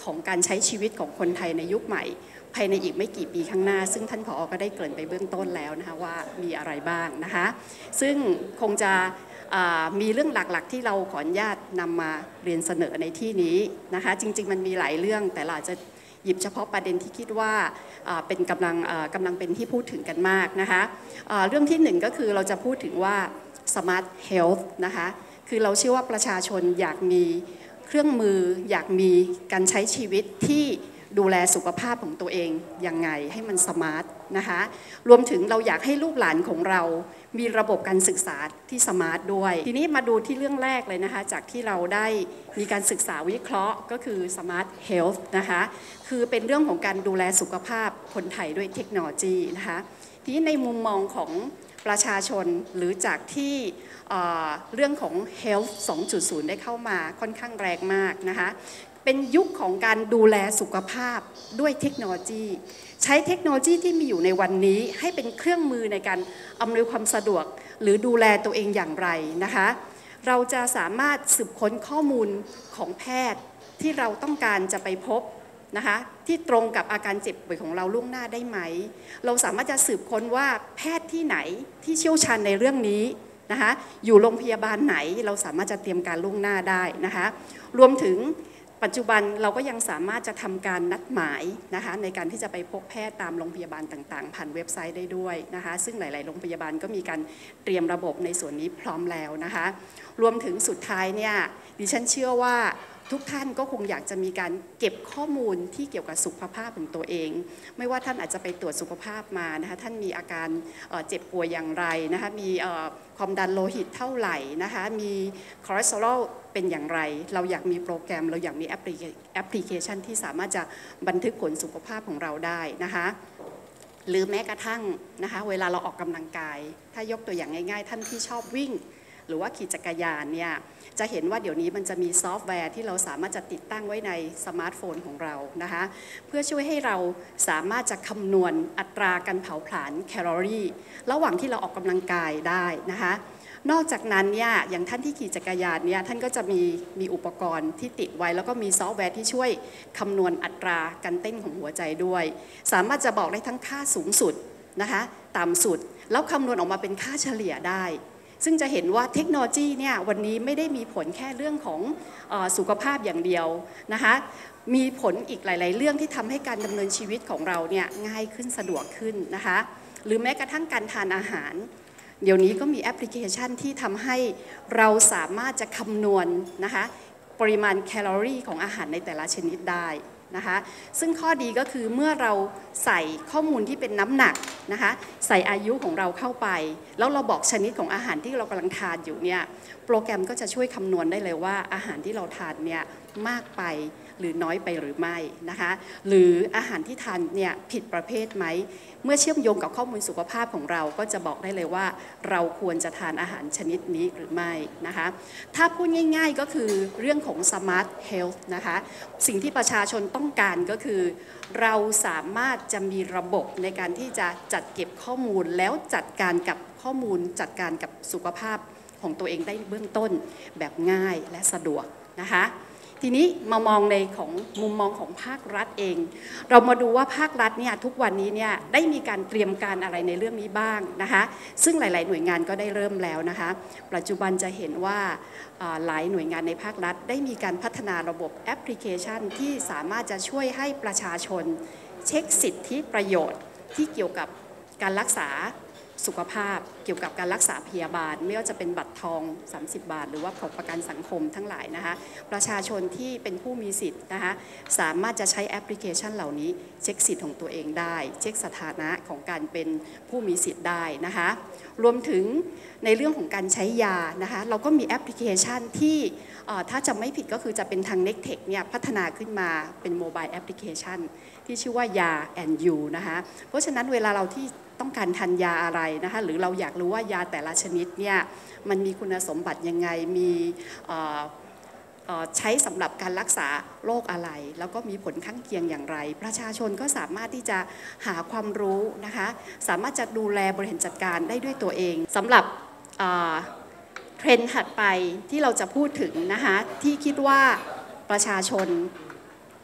ของการใช้ชีวิตของคนไทยในยุคใหม่ภายในอีกไม่กี่ปีข้างหน้าซึ่งท่านผอ.ก็ได้เกริ่นไปเบื้องต้นแล้วนะคะว่ามีอะไรบ้างนะคะซึ่งคงจะมีเรื่องหลักๆที่เราขออนุญาตนำมาเรียนเสนอในที่นี้นะคะจริงๆมันมีหลายเรื่องแต่เราอาจจะหยิบเฉพาะประเด็นที่คิดว่าเป็นกำลังกำลังเป็นที่พูดถึงกันมากนะคะเรื่องที่หนึ่งก็คือเราจะพูดถึงว่า Smart Health นะคะคือเราเชื่อว่าประชาชนอยากมีเครื่องมืออยากมีการใช้ชีวิตที่ดูแลสุขภาพของตัวเองยังไงให้มันสมาร์ทนะคะรวมถึงเราอยากให้ลูกหลานของเรามีระบบการศึกษาที่สมาร์ทด้วยทีนี้มาดูที่เรื่องแรกเลยนะคะจากที่เราได้มีการศึกษาวิเคราะห์ก็คือ Smart Health นะคะคือเป็นเรื่องของการดูแลสุขภาพคนไทยด้วยเทคโนโลยีนะคะทีนี้ในมุมมองของประชาชนหรือจากที่เรื่องของ Health สองจุดศูนย์ ได้เข้ามาค่อนข้างแรงมากนะคะเป็นยุคของการดูแลสุขภาพด้วยเทคโนโลยีใช้เทคโนโลยีที่มีอยู่ในวันนี้ให้เป็นเครื่องมือในการอำนวยความสะดวกหรือดูแลตัวเองอย่างไรนะคะเราจะสามารถสืบค้นข้อมูลของแพทย์ที่เราต้องการจะไปพบนะคะที่ตรงกับอาการเจ็บป่วยของเราล่วงหน้าได้ไหมเราสามารถจะสืบค้นว่าแพทย์ที่ไหนที่เชี่ยวชาญในเรื่องนี้นะคะอยู่โรงพยาบาลไหนเราสามารถจะเตรียมการล่วงหน้าได้นะคะรวมถึงปัจจุบันเราก็ยังสามารถจะทำการนัดหมายนะคะในการที่จะไปพบแพทย์ตามโรงพยาบาลต่างๆผ่านเว็บไซต์ได้ด้วยนะคะซึ่งหลายๆโรงพยาบาลก็มีการเตรียมระบบในส่วนนี้พร้อมแล้วนะคะรวมถึงสุดท้ายเนี่ยดิฉันเชื่อว่าทุกท่านก็คงอยากจะมีการเก็บข้อมูลที่เกี่ยวกับสุขภาพของตัวเองไม่ว่าท่านอาจจะไปตรวจสุขภาพมานะคะท่านมีอาการเจ็บป่วยอย่างไรนะคะมีความดันโลหิตเท่าไหร่นะคะมีคอเลสเตอรอลเป็นอย่างไรเราอยากมีโปรแกรมเราอยากมีแอปพลิเคชันที่สามารถจะบันทึกผลสุขภาพของเราได้นะคะหรือแม้กระทั่งนะคะเวลาเราออกกำลังกายถ้ายกตัวอย่างง่ายๆท่านที่ชอบวิ่งหรือว่าขี่จักรยานเนี่ยจะเห็นว่าเดี๋ยวนี้มันจะมีซอฟต์แวร์ที่เราสามารถจะติดตั้งไว้ในสมาร์ทโฟนของเรานะคะเพื่อช่วยให้เราสามารถจะคำนวณอัตราการเผาผลาญแคลอรี่ระหว่างที่เราออกกำลังกายได้นะคะนอกจากนั้นเนี่ยอย่างท่านที่ขี่จักรยานเนี่ยท่านก็จะมีมีอุปกรณ์ที่ติดไว้แล้วก็มีซอฟต์แวร์ที่ช่วยคำนวณอัตราการเต้นของหัวใจด้วยสามารถจะบอกได้ทั้งค่าสูงสุดนะคะต่ำสุดแล้วคำนวณออกมาเป็นค่าเฉลี่ยได้ซึ่งจะเห็นว่าเทคโนโลยีเนี่ยวันนี้ไม่ได้มีผลแค่เรื่องของเอ่อสุขภาพอย่างเดียวนะคะมีผลอีกหลายๆเรื่องที่ทำให้การดำเนินชีวิตของเราเนี่ยง่ายขึ้นสะดวกขึ้นนะคะหรือแม้กระทั่งการทานอาหารเดี๋ยวนี้ก็มีแอปพลิเคชันที่ทำให้เราสามารถจะคำนวณนะคะปริมาณแคลอรี่ของอาหารในแต่ละชนิดได้นะคะซึ่งข้อดีก็คือเมื่อเราใส่ข้อมูลที่เป็นน้ำหนักนะคะใส่อายุของเราเข้าไปแล้วเราบอกชนิดของอาหารที่เรากำลังทานอยู่เนี่ยโปรแกรมก็จะช่วยคำนวณได้เลยว่าอาหารที่เราทานเนี่ยมากไปหรือน้อยไปหรือไม่นะคะหรืออาหารที่ทานเนี่ยผิดประเภทไหมเมื่อเชื่อมโยงกับข้อมูลสุขภาพของเราก็จะบอกได้เลยว่าเราควรจะทานอาหารชนิดนี้หรือไม่นะคะถ้าพูดง่ายๆก็คือเรื่องของ Smart Health นะคะสิ่งที่ประชาชนต้องการก็คือเราสามารถจะมีระบบในการที่จะจัดเก็บข้อมูลแล้วจัดการกับข้อมูลจัดการกับสุขภาพของตัวเองได้เบื้องต้นแบบง่ายและสะดวกนะคะทีนี้มามองในของมุมมองของภาครัฐเองเรามาดูว่าภาครัฐเนี่ยทุกวันนี้เนี่ยได้มีการเตรียมการอะไรในเรื่องนี้บ้างนะคะซึ่งหลายๆหน่วยงานก็ได้เริ่มแล้วนะคะปัจจุบันจะเห็นว่าหลายหน่วยงานในภาครัฐได้มีการพัฒนาระบบแอปพลิเคชันที่สามารถจะช่วยให้ประชาชนเช็คสิทธิประโยชน์ที่เกี่ยวกับการรักษาสุขภาพเกี่ยวกับการรักษาพยาบาลไม่ว่าจะเป็นบัตรทองสามสิบบาทหรือว่าของประกันสังคมทั้งหลายนะคะประชาชนที่เป็นผู้มีสิทธิ์นะคะสามารถจะใช้แอปพลิเคชันเหล่านี้เช็คสิทธิ์ของตัวเองได้เช็คสถานะของการเป็นผู้มีสิทธิ์ได้นะคะรวมถึงในเรื่องของการใช้ยานะคะเราก็มีแอปพลิเคชันที่ถ้าจำไม่ผิดก็คือจะเป็นทาง เน็กเทค เนี่ยพัฒนาขึ้นมาเป็นโมบายแอปพลิเคชันที่ชื่อว่ายา แอนด์ ยู นะคะเพราะฉะนั้นเวลาเราที่ต้องการทานยาอะไรนะคะหรือเราอยากรู้ว่ายาแต่ละชนิดเนี่ยมันมีคุณสมบัติยังไงมีใช้สำหรับการรักษาโรคอะไรแล้วก็มีผลข้างเคียงอย่างไรประชาชนก็สามารถที่จะหาความรู้นะคะสามารถจะดูแลบริหารจัดการได้ด้วยตัวเองสำหรับเทรนด์ถัดไปที่เราจะพูดถึงนะคะที่คิดว่าประชาชน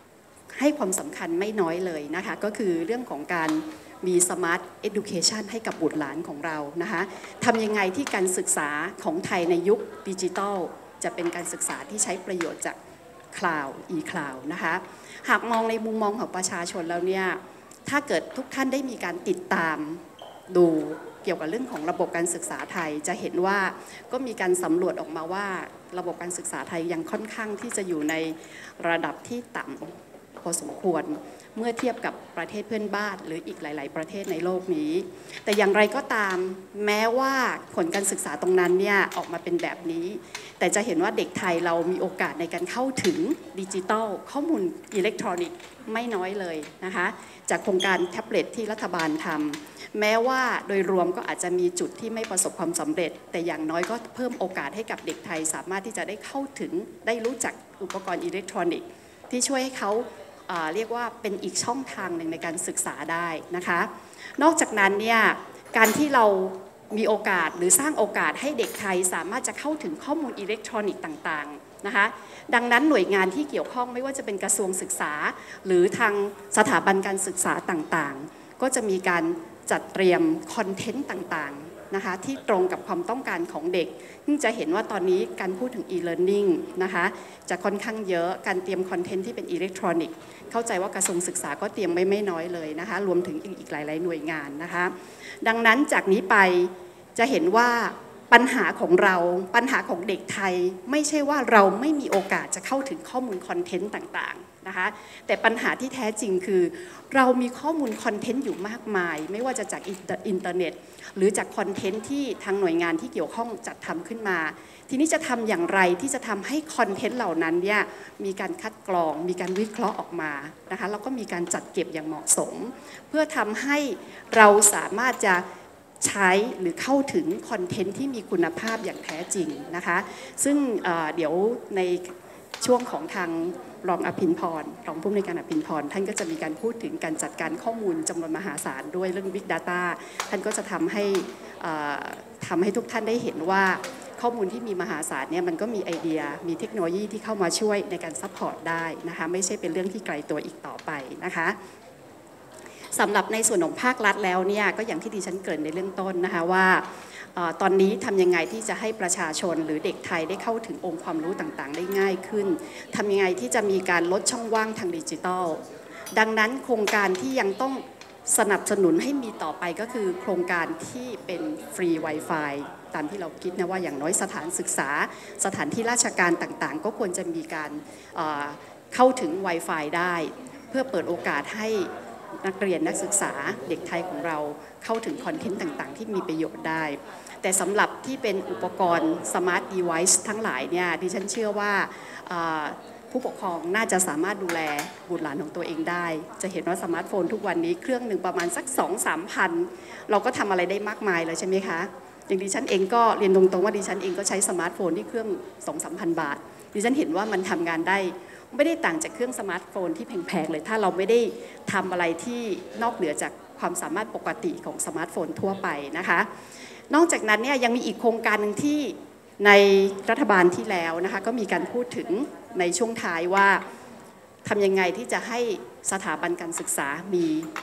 ให้ความสำคัญไม่น้อยเลยนะคะก็คือเรื่องของการมี Smart Education ให้กับบุตรหลานของเรานะคะทำยังไงที่การศึกษาของไทยในยุคดิจิทัลจะเป็นการศึกษาที่ใช้ประโยชน์จาก Cloud e-Cloud นะคะหากมองในมุมมองของประชาชนแล้วเนี่ยถ้าเกิดทุกท่านได้มีการติดตามดูเกี่ยวกับเรื่องของระบบการศึกษาไทยจะเห็นว่าก็มีการสำรวจออกมาว่าระบบการศึกษาไทยยังค่อนข้างที่จะอยู่ในระดับที่ต่ำพอสมควรเมื่อเทียบกับประเทศเพื่อนบ้านหรืออีกหลายๆประเทศในโลกนี้แต่อย่างไรก็ตามแม้ว่าผลการศึกษาตรงนั้นเนี่ยออกมาเป็นแบบนี้แต่จะเห็นว่าเด็กไทยเรามีโอกาสในการเข้าถึงดิจิทัลข้อมูลอิเล็กทรอนิกส์ไม่น้อยเลยนะคะจากโครงการแท็บเล็ตที่รัฐบาลทำแม้ว่าโดยรวมก็อาจจะมีจุดที่ไม่ประสบความสำเร็จแต่อย่างน้อยก็เพิ่มโอกาสให้กับเด็กไทยสามารถที่จะได้เข้าถึงได้รู้จักอุปกรณ์อิเล็กทรอนิกส์ที่ช่วยให้เขาเรียกว่าเป็นอีกช่องทางหนึ่งในการศึกษาได้นะคะนอกจากนั้นเนี่ยการที่เรามีโอกาสหรือสร้างโอกาสให้เด็กไทยสามารถจะเข้าถึงข้อมูลอิเล็กทรอนิกส์ต่างๆนะคะดังนั้นหน่วยงานที่เกี่ยวข้องไม่ว่าจะเป็นกระทรวงศึกษาหรือทางสถาบันการศึกษาต่างๆก็จะมีการจัดเตรียมคอนเทนต์ต่างๆนะคะที่ตรงกับความต้องการของเด็กซึ่งจะเห็นว่าตอนนี้การพูดถึง e-learning นะคะจะค่อนข้างเยอะการเตรียมคอนเทนต์ที่เป็นอิเล็กทรอนิกส์เข้าใจว่ากระทรวงศึกษาก็เตรียมไว้ไม่น้อยเลยนะคะรวมถึงอีกหลายๆหน่วยงานนะคะดังนั้นจากนี้ไปจะเห็นว่าปัญหาของเราปัญหาของเด็กไทยไม่ใช่ว่าเราไม่มีโอกาสจะเข้าถึงข้อมูลคอนเทนต์ต่างๆนะคะแต่ปัญหาที่แท้จริงคือเรามีข้อมูลคอนเทนต์อยู่มากมายไม่ว่าจะจากอินเทอร์เน็ตหรือจากคอนเทนต์ที่ทางหน่วยงานที่เกี่ยวข้องจัดทำขึ้นมาทีนี้จะทำอย่างไรที่จะทำให้คอนเทนต์เหล่านั้นเนี่ยมีการคัดกรองมีการวิเคราะห์ออกมานะคะแล้วก็มีการจัดเก็บอย่างเหมาะสมเพื่อทำให้เราสามารถจะใช้หรือเข้าถึงคอนเทนต์ที่มีคุณภาพอย่างแท้จริงนะคะซึ่ง เ, เดี๋ยวในช่วงของทางรองอภินพรรองผู้อำนวยการอภินพรท่านก็จะมีการพูดถึงการจัดการข้อมูลจำนวนมหาศาลด้วยเรื่อง Big Data ท่านก็จะทำให้ทำให้ทุกท่านได้เห็นว่าข้อมูลที่มีมหาศาลเนี่ยมันก็มีไอเดียมีเทคโนโลยีที่เข้ามาช่วยในการซัพพอร์ตได้นะคะไม่ใช่เป็นเรื่องที่ไกลตัวอีกต่อไปนะคะสำหรับในส่วนของภาครัฐแล้วเนี่ยก็อย่างที่ดิฉันเกริ่นในเรื่องต้นนะคะว่าตอนนี้ทำยังไงที่จะให้ประชาชนหรือเด็กไทยได้เข้าถึงองค์ความรู้ต่างๆได้ง่ายขึ้นทำยังไงที่จะมีการลดช่องว่างทางดิจิทัลดังนั้นโครงการที่ยังต้องสนับสนุนให้มีต่อไปก็คือโครงการที่เป็นฟรี Wi-Fi ตามที่เราคิดนะว่าอย่างน้อยสถานศึกษาสถานที่ราชการต่างๆก็ควรจะมีการเข้าถึง Wi-Fi ได้เพื่อเปิดโอกาสให้นักเรียนนักศึกษาเด็กไทยของเราเข้าถึงคอนเทนต์ต่างๆที่มีประโยชน์ได้แต่สำหรับที่เป็นอุปกรณ์ Smart Device ทั้งหลายเนี่ยดิฉันเชื่อว่าผู้ปกครองน่าจะสามารถดูแลบุตรหลานของตัวเองได้จะเห็นว่าสมาร์ทโฟนทุกวันนี้เครื่องหนึ่งประมาณสัก สองถึงสาม พันเราก็ทำอะไรได้มากมายเลยใช่ไหมคะอย่างดิฉันเองก็เรียนตรงๆว่าดิฉันเองก็ใช้สมาร์ทโฟนที่เครื่อง สองถึงสาม พันบาทดิฉันเห็นว่ามันทำงานได้ไม่ได้ต่างจากเครื่องสมาร์ทโฟนที่แพงๆเลยถ้าเราไม่ได้ทำอะไรที่นอกเหนือจากความสามารถปกติของสมาร์ทโฟนทั่วไปนะคะนอกจากนั้นเนี่ยยังมีอีกโครงการหนึ่งที่ในรัฐบาลที่แล้วนะคะก็มีการพูดถึงในช่วงท้ายว่าทำยังไงที่จะให้สถาบันการศึกษามี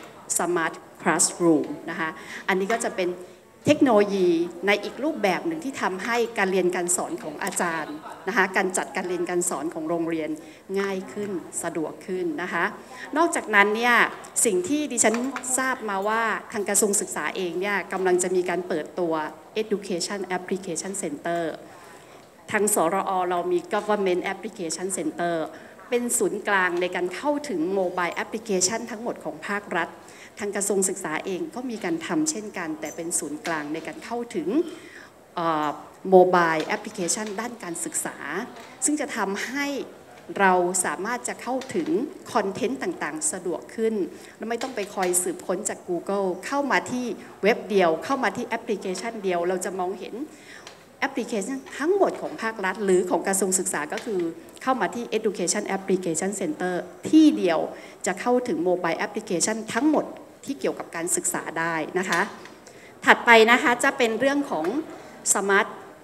Smart Classroom นะคะอันนี้ก็จะเป็นเทคโนโลยีในอีกรูปแบบหนึ่งที่ทำให้การเรียนการสอนของอาจารย์นะคะการจัดการเรียนการสอนของโรงเรียนง่ายขึ้นสะดวกขึ้นนะคะนอกจากนั้นเนี่ยสิ่งที่ดิฉันทราบมาว่าทางกระทรวงศึกษาเองเนี่ยกำลังจะมีการเปิดตัว Education Application Center ทางสรอ.เรามี Government Application Center เป็นศูนย์กลางในการเข้าถึงโมบายแอปพลิเคชันทั้งหมดของภาครัฐทางกระทรวงศึกษาเองก็มีการทำเช่นกันแต่เป็นศูนย์กลางในการเข้าถึงโมบายแอปพลิเคชันด้านการศึกษาซึ่งจะทำให้เราสามารถจะเข้าถึงคอนเทนต์ต่างๆสะดวกขึ้นและไม่ต้องไปคอยสืบค้นจาก Google เข้ามาที่เว็บเดียวเข้ามาที่แอปพลิเคชันเดียวเราจะมองเห็นแอปพลิเคชันทั้งหมดของภาครัฐหรือของกระทรวงศึกษาก็คือเข้ามาที่ Education Application Center ที่เดียวจะเข้าถึงโมบายแอปพลิเคชันทั้งหมดที่เกี่ยวกับการศึกษาได้นะคะถัดไปนะคะจะเป็นเรื่องของ Smart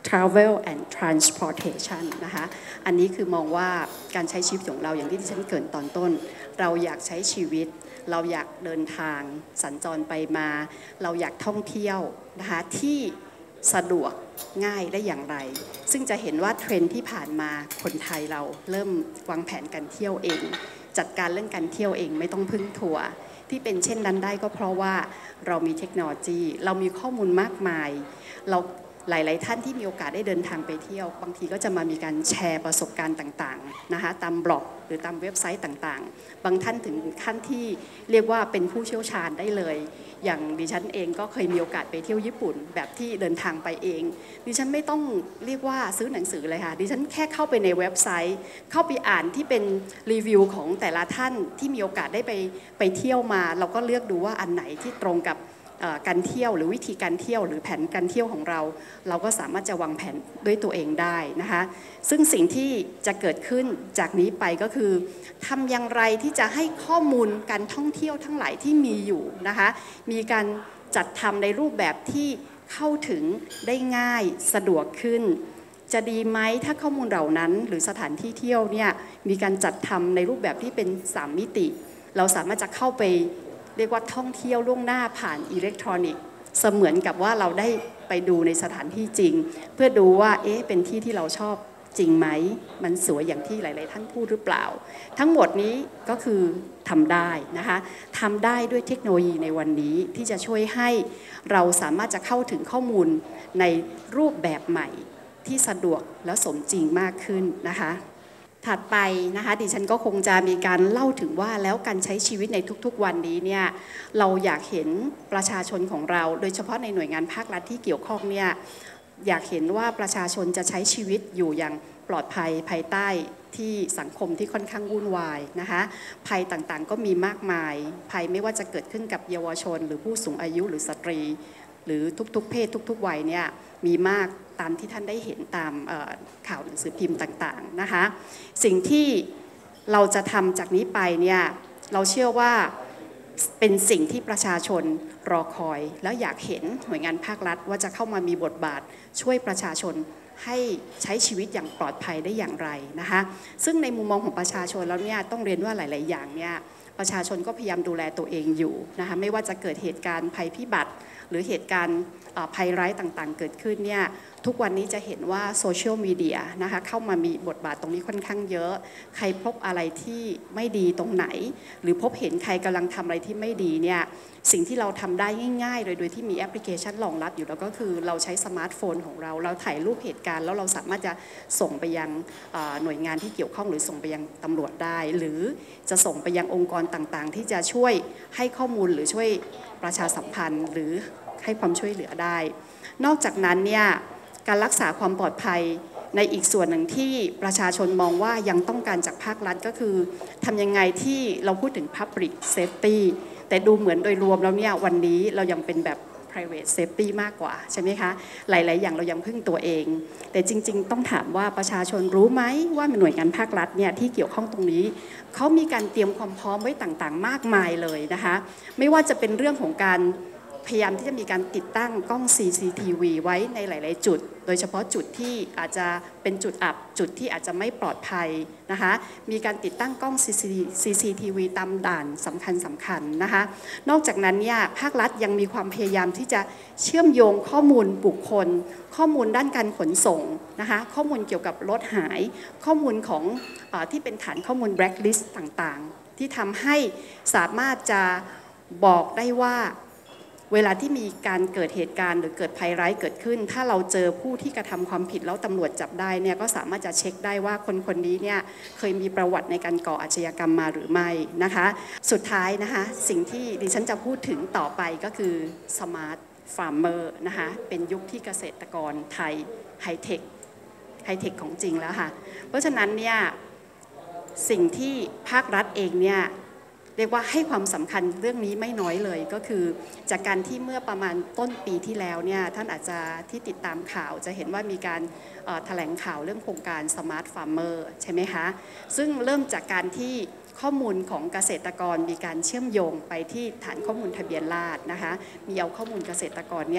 travel and transportation นะคะอันนี้คือมองว่าการใช้ชีวิตของเราอย่างที่ดิฉันเกริ่นตอนต้นเราอยากใช้ชีวิตเราอยากเดินทางสัญจรไปมาเราอยากท่องเที่ยวนะคะที่สะดวกง่ายได้อย่างไรซึ่งจะเห็นว่าเทรนด์ที่ผ่านมาคนไทยเราเริ่มวางแผนการเที่ยวเองจัดการเรื่องการเที่ยวเองไม่ต้องพึ่งทัวร์ที่เป็นเช่นนั้นได้ก็เพราะว่าเรามีเทคโนโลยีเรามีข้อมูลมากมายเราหลายๆท่านที่มีโอกาสได้เดินทางไปเที่ยวบางทีก็จะมามีการแชร์ประสบการณ์ต่างๆนะคะตามบล็อกหรือตามเว็บไซต์ต่างๆบางท่านถึงขั้นที่เรียกว่าเป็นผู้เชี่ยวชาญได้เลยอย่างดิฉันเองก็เคยมีโอกาสไปเที่ยวญี่ปุ่นแบบที่เดินทางไปเองดิฉันไม่ต้องเรียกว่าซื้อหนังสือเลยค่ะดิฉันแค่เข้าไปในเว็บไซต์เข้าไปอ่านที่เป็นรีวิวของแต่ละท่านที่มีโอกาสได้ไปไปเที่ยวมาเราก็เลือกดูว่าอันไหนที่ตรงกับการเที่ยวหรือวิธีการเที่ยวหรือแผนการเที่ยวของเราเราก็สามารถจะวางแผนด้วยตัวเองได้นะคะซึ่งสิ่งที่จะเกิดขึ้นจากนี้ไปก็คือทำอย่างไรที่จะให้ข้อมูลการท่องเที่ยวทั้งหลายที่มีอยู่นะคะมีการจัดทำในรูปแบบที่เข้าถึงได้ง่ายสะดวกขึ้นจะดีไหมถ้าข้อมูลเหล่านั้นหรือสถานที่เที่ยวเนี่ยมีการจัดทำในรูปแบบที่เป็นสามมิติเราสามารถจะเข้าไปเรียกว่าท่องเที่ยวล่วงหน้าผ่านอิเล็กทรอนิกส์เสมือนกับว่าเราได้ไปดูในสถานที่จริงเพื่อดูว่าเอ๊ะเป็นที่ที่เราชอบจริงไหมมันสวยอย่างที่หลายๆท่านพูดหรือเปล่าทั้งหมดนี้ก็คือทำได้นะคะทำได้ด้วยเทคโนโลยีในวันนี้ที่จะช่วยให้เราสามารถจะเข้าถึงข้อมูลในรูปแบบใหม่ที่สะดวกและสมจริงมากขึ้นนะคะถัดไปนะคะดิฉันก็คงจะมีการเล่าถึงว่าแล้วการใช้ชีวิตในทุกๆวันนี้เนี่ยเราอยากเห็นประชาชนของเราโดยเฉพาะในหน่วยงานภาครัฐที่เกี่ยวข้องเนี่ยอยากเห็นว่าประชาชนจะใช้ชีวิตอยู่อย่างปลอดภัยภายใต้ที่สังคมที่ค่อนข้างวุ่นวายนะคะภัยต่างๆก็มีมากมายภัยไม่ว่าจะเกิดขึ้นกับเยาวชนหรือผู้สูงอายุหรือสตรีหรือทุกๆเพศทุกๆวัยเนี่ยมีมากตามที่ท่านได้เห็นตามข่าวหนังสือพิมพ์ต่างๆนะคะสิ่งที่เราจะทำจากนี้ไปเนี่ยเราเชื่อว่าเป็นสิ่งที่ประชาชนรอคอยแล้วอยากเห็นหน่วยงานภาครัฐว่าจะเข้ามามีบทบาทช่วยประชาชนให้ใช้ชีวิตอย่างปลอดภัยได้อย่างไรนะคะซึ่งในมุมมองของประชาชนแล้วเนี่ยต้องเรียนว่าหลายๆอย่างเนี่ยประชาชนก็พยายามดูแลตัวเองอยู่นะคะไม่ว่าจะเกิดเหตุการณ์ภัยพิบัติหรือเหตุการณ์ภัยร้ายต่างๆเกิดขึ้นเนี่ยทุกวันนี้จะเห็นว่าโซเชียลมีเดียนะคะเข้ามามีบทบาทตรงนี้ค่อนข้างเยอะใครพบอะไรที่ไม่ดีตรงไหนหรือพบเห็นใครกำลังทำอะไรที่ไม่ดีเนี่ยสิ่งที่เราทำได้ง่ายๆโดยโดยที่มีแอปพลิเคชันรองรับอยู่แล้วก็คือเราใช้สมาร์ทโฟนของเราเราถ่ายรูปเหตุการณ์แล้วเราสามารถจะส่งไปยังหน่วยงานที่เกี่ยวข้องหรือส่งไปยังตำรวจได้หรือจะส่งไปยังองค์กรต่างๆที่จะช่วยให้ข้อมูลหรือช่วยประชาสัมพันธ์หรือให้ความช่วยเหลือได้นอกจากนั้นเนี่ยการรักษาความปลอดภัยในอีกส่วนหนึ่งที่ประชาชนมองว่ายังต้องการจากภาครัฐก็คือทำยังไงที่เราพูดถึง Public Safety แต่ดูเหมือนโดยรวมแล้วเนี่ยวันนี้เรายังเป็นแบบ private safety มากกว่าใช่ไหมคะหลายๆอย่างเรายังพึ่งตัวเองแต่จริงๆต้องถามว่าประชาชนรู้ไหมว่าหน่วยงานภาครัฐเนี่ยที่เกี่ยวข้องตรงนี้เขามีการเตรียมความพร้อมไว้ต่างๆมากมายเลยนะคะไม่ว่าจะเป็นเรื่องของการพยายามที่จะมีการติดตั้งกล้อง ซี ซี ที วี ไว้ในหลายๆจุดโดยเฉพาะจุดที่อาจจะเป็นจุดอับจุดที่อาจจะไม่ปลอดภัยนะคะมีการติดตั้งกล้อง ซี ซี ที วี ตามด่านสำคัญสำคัญนะคะนอกจากนั้นเนี่ยภาครัฐยังมีความพยายามที่จะเชื่อมโยงข้อมูลบุคคลข้อมูลด้านการขนส่งนะคะข้อมูลเกี่ยวกับรถหายข้อมูลของเอ่อที่เป็นฐานข้อมูล blacklist ต่างๆที่ทำให้สามารถจะบอกได้ว่าเวลาที่มีการเกิดเหตุการณ์หรือเกิดภัยร้ายเกิดขึ้นถ้าเราเจอผู้ที่กระทำความผิดแล้วตำรวจจับได้เนี่ยก็สามารถจะเช็คได้ว่าคนคนนี้เนี่ยเคยมีประวัติในการก่ออาชญากรรมมาหรือไม่นะคะสุดท้ายนะคะสิ่งที่ดิฉันจะพูดถึงต่อไปก็คือ Smart Farmer นะคะเป็นยุคที่เกษตรกรไทยไฮเทคไฮเทคของจริงแล้วค่ะเพราะฉะนั้นเนี่ยสิ่งที่ภาครัฐเองเนี่ยเรียกว่าให้ความสำคัญเรื่องนี้ไม่น้อยเลยก็คือจากการที่เมื่อประมาณต้นปีที่แล้วเนี่ยท่านอาจจะที่ติดตามข่าวจะเห็นว่ามีการแถลงข่าวเรื่องโครงการ Smart Farmer ใช่ไหมคะซึ่งเริ่มจากการที่ข้อมูลของเกษตรกรมีการเชื่อมโยงไปที่ฐานข้อมูลทะเบียนราษฎร์นะคะมีเอาข้อมูลเกษตรกรเนี่ย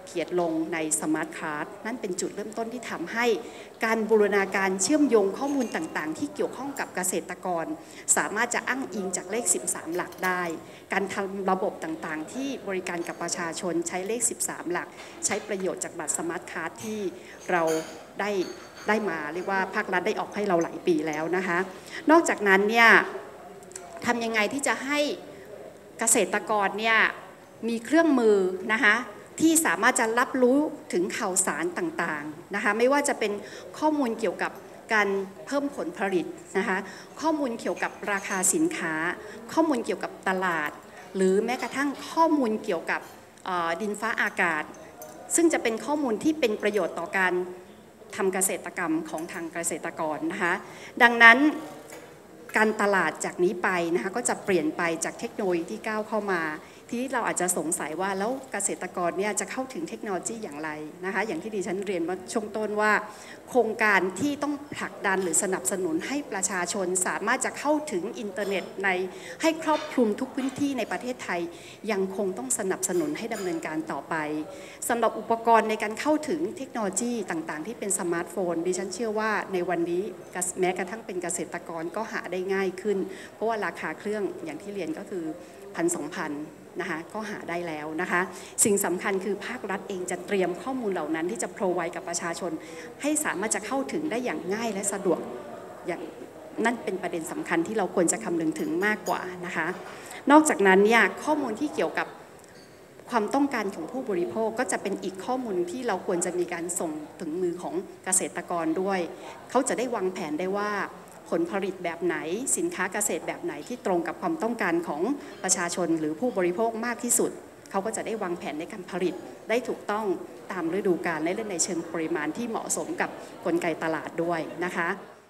เขียนลงในสมาร์ทการ์ดนั่นเป็นจุดเริ่มต้นที่ทำให้การบูรณาการเชื่อมโยงข้อมูลต่างๆที่เกี่ยวข้องกับเกษตรกรสามารถจะอ้างอิงจากเลขสิบสามหลักได้การทำระบบต่างๆที่บริการกับประชาชนใช้เลขสิบสามหลักใช้ประโยชน์จากบัตรสมาร์ทการ์ดที่เราได้ได้มาเรียกว่าภาครัฐได้ออกให้เราหลายปีแล้วนะคะนอกจากนั้นเนี่ยทำยังไงที่จะให้เกษตรกรเนี่ยมีเครื่องมือนะคะที่สามารถจะรับรู้ถึงข่าวสารต่างๆนะคะไม่ว่าจะเป็นข้อมูลเกี่ยวกับการเพิ่มผลผลิตนะคะข้อมูลเกี่ยวกับราคาสินค้าข้อมูลเกี่ยวกับตลาดหรือแม้กระทั่งข้อมูลเกี่ยวกับดินฟ้าอากาศซึ่งจะเป็นข้อมูลที่เป็นประโยชน์ต่อการทำเกษตรกรรมของทางเกษตรกรนะคะดังนั้นการตลาดจากนี้ไปนะคะก็จะเปลี่ยนไปจากเทคโนโลยีที่ก้าวเข้ามาที่เราอาจจะสงสัยว่าแล้วเกษตรกรเนี่ยจะเข้าถึงเทคโนโลยีอย่างไรนะคะอย่างที่ดิฉันเรียนว่าช่วงต้นว่าโครงการที่ต้องผลักดันหรือสนับสนุนให้ประชาชนสามารถจะเข้าถึงอินเทอร์เน็ตในให้ครอบคลุมทุกพื้นที่ในประเทศไทยยังคงต้องสนับสนุนให้ดำเนินการต่อไปสำหรับอุปกรณ์ในการเข้าถึงเทคโนโลยีต่างๆที่เป็นสมาร์ทโฟนดิฉันเชื่อว่าในวันนี้แม้กระทั่งเป็นเกษตรกรก็หาได้ง่ายขึ้นเพราะว่าราคาเครื่องอย่างที่เรียนก็คือพันสองพันนะคะก็หาได้แล้วนะคะสิ่งสำคัญคือภาครัฐเองจะเตรียมข้อมูลเหล่านั้นที่จะโปรไวกับประชาชนให้สามารถจะเข้าถึงได้อย่างง่ายและสะดวกอย่างนั่นเป็นประเด็นสำคัญที่เราควรจะคำนึงถึงมากกว่านะคะนอกจากนั้นเนี่ยข้อมูลที่เกี่ยวกับความต้องการของผู้บริโภคก็จะเป็นอีกข้อมูลที่เราควรจะมีการส่งถึงมือของเกษตรกรด้วยเขาจะได้วางแผนได้ว่าผลผลิตแบบไหนสินค้าเกษตรแบบไหนที่ตรงกับความต้องการของประชาชนหรือผู้บริโภคมากที่สุดเขาก็จะได้วางแผนในการผลิตได้ถูกต้องตามฤดูกาลและในเชิงปริมาณที่เหมาะสมกับกลไกตลาดด้วยนะคะ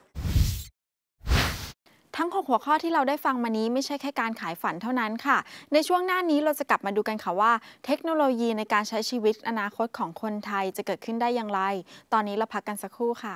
ทั้งหกหัวข้อที่เราได้ฟังมานี้ไม่ใช่แค่การขายฝันเท่านั้นค่ะในช่วงหน้านี้เราจะกลับมาดูกันค่ะว่าเทคโนโลยีในการใช้ชีวิตอนาคตของคนไทยจะเกิดขึ้นได้อย่างไรตอนนี้เราพักกันสักครู่ค่ะ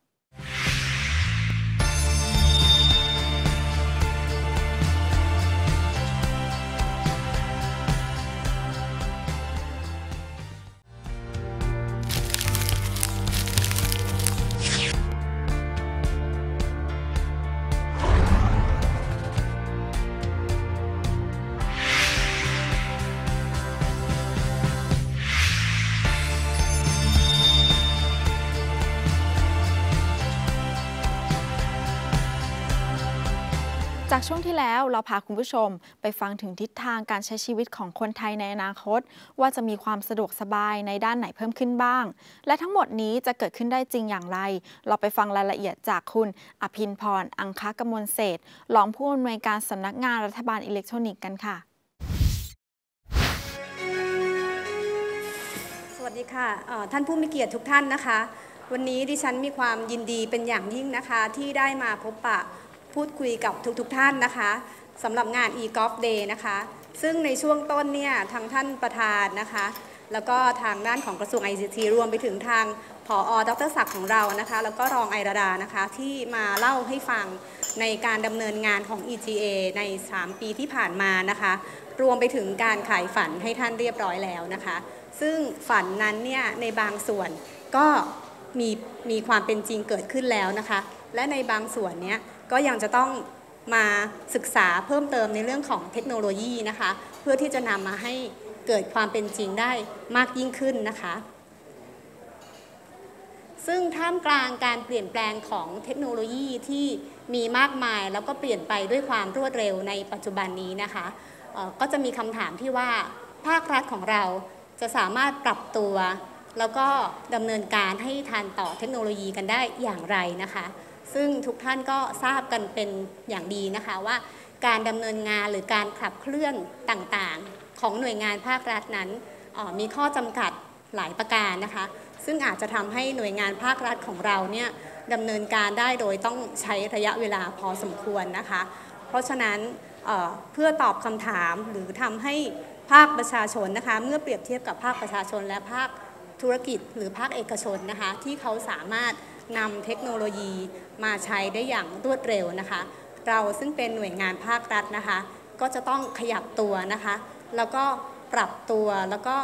จากช่วงที่แล้วเราพาคุณผู้ชมไปฟังถึงทิศทางการใช้ชีวิตของคนไทยในอนาคตว่าจะมีความสะดวกสบายในด้านไหนเพิ่มขึ้นบ้างและทั้งหมดนี้จะเกิดขึ้นได้จริงอย่างไรเราไปฟังรายละเอียดจากคุณอภินพรอังคกมลเศรษฐ์รองผู้อำนวยการสำนักงานรัฐบาลอิเล็กทรอนิกส์กันค่ะสวัสดีค่ะท่านผู้มีเกียรติทุกท่านนะคะวันนี้ดิฉันมีความยินดีเป็นอย่างยิ่งนะคะที่ได้มาพบปะพูดคุยกับทุกๆ ท่านนะคะสำหรับงาน e-golf day นะคะซึ่งในช่วงต้นเนี่ยทางท่านประธานนะคะแล้วก็ทางด้านของกระทรวง ไอ ซี ที รวมไปถึงทางผอ.ดร.ศักดิ์ของเรานะคะแล้วก็รองไอราดานะคะที่มาเล่าให้ฟังในการดำเนินงานของ อี จี เอ ในสามปีที่ผ่านมานะคะรวมไปถึงการขายฝันให้ท่านเรียบร้อยแล้วนะคะซึ่งฝันนั้นเนี่ยในบางส่วนก็มีมีความเป็นจริงเกิดขึ้นแล้วนะคะและในบางส่วนเนี้ยก็ยังจะต้องมาศึกษาเพิ่มเติมในเรื่องของเทคโนโลยีนะคะเพื่อที่จะนำมาให้เกิดความเป็นจริงได้มากยิ่งขึ้นนะคะซึ่งท่ามกลางการเปลี่ยนแปลงของเทคโนโลยีที่มีมากมายแล้วก็เปลี่ยนไปด้วยความรวดเร็วในปัจจุบันนี้นะคะก็จะมีคำถามที่ว่าภาครัฐของเราจะสามารถปรับตัวแล้วก็ดำเนินการให้ทันต่อเทคโนโลยีกันได้อย่างไรนะคะซึ่งทุกท่านก็ทราบกันเป็นอย่างดีนะคะว่าการดำเนินงานหรือการขับเคลื่อนต่างๆของหน่วยงานภาครัฐนั้นมีข้อจำกัดหลายประการนะคะซึ่งอาจจะทำให้หน่วยงานภาครัฐของเราเนี่ยดำเนินการได้โดยต้องใช้ระยะเวลาพอสมควรนะคะเพราะฉะนั้น เอ่อ เพื่อตอบคำถามหรือทำให้ภาคประชาชนนะคะเมื่อเปรียบเทียบกับภาคประชาชนและภาคธุรกิจหรือภาคเอกชนนะคะที่เขาสามารถนำเทคโนโลยีมาใช้ได้อย่างรวดเร็วนะคะเราซึ่งเป็นหน่วยงานภาครัฐนะคะก็จะต้องขยับตัวนะคะแล้วก็ปรับตัวแล้วก็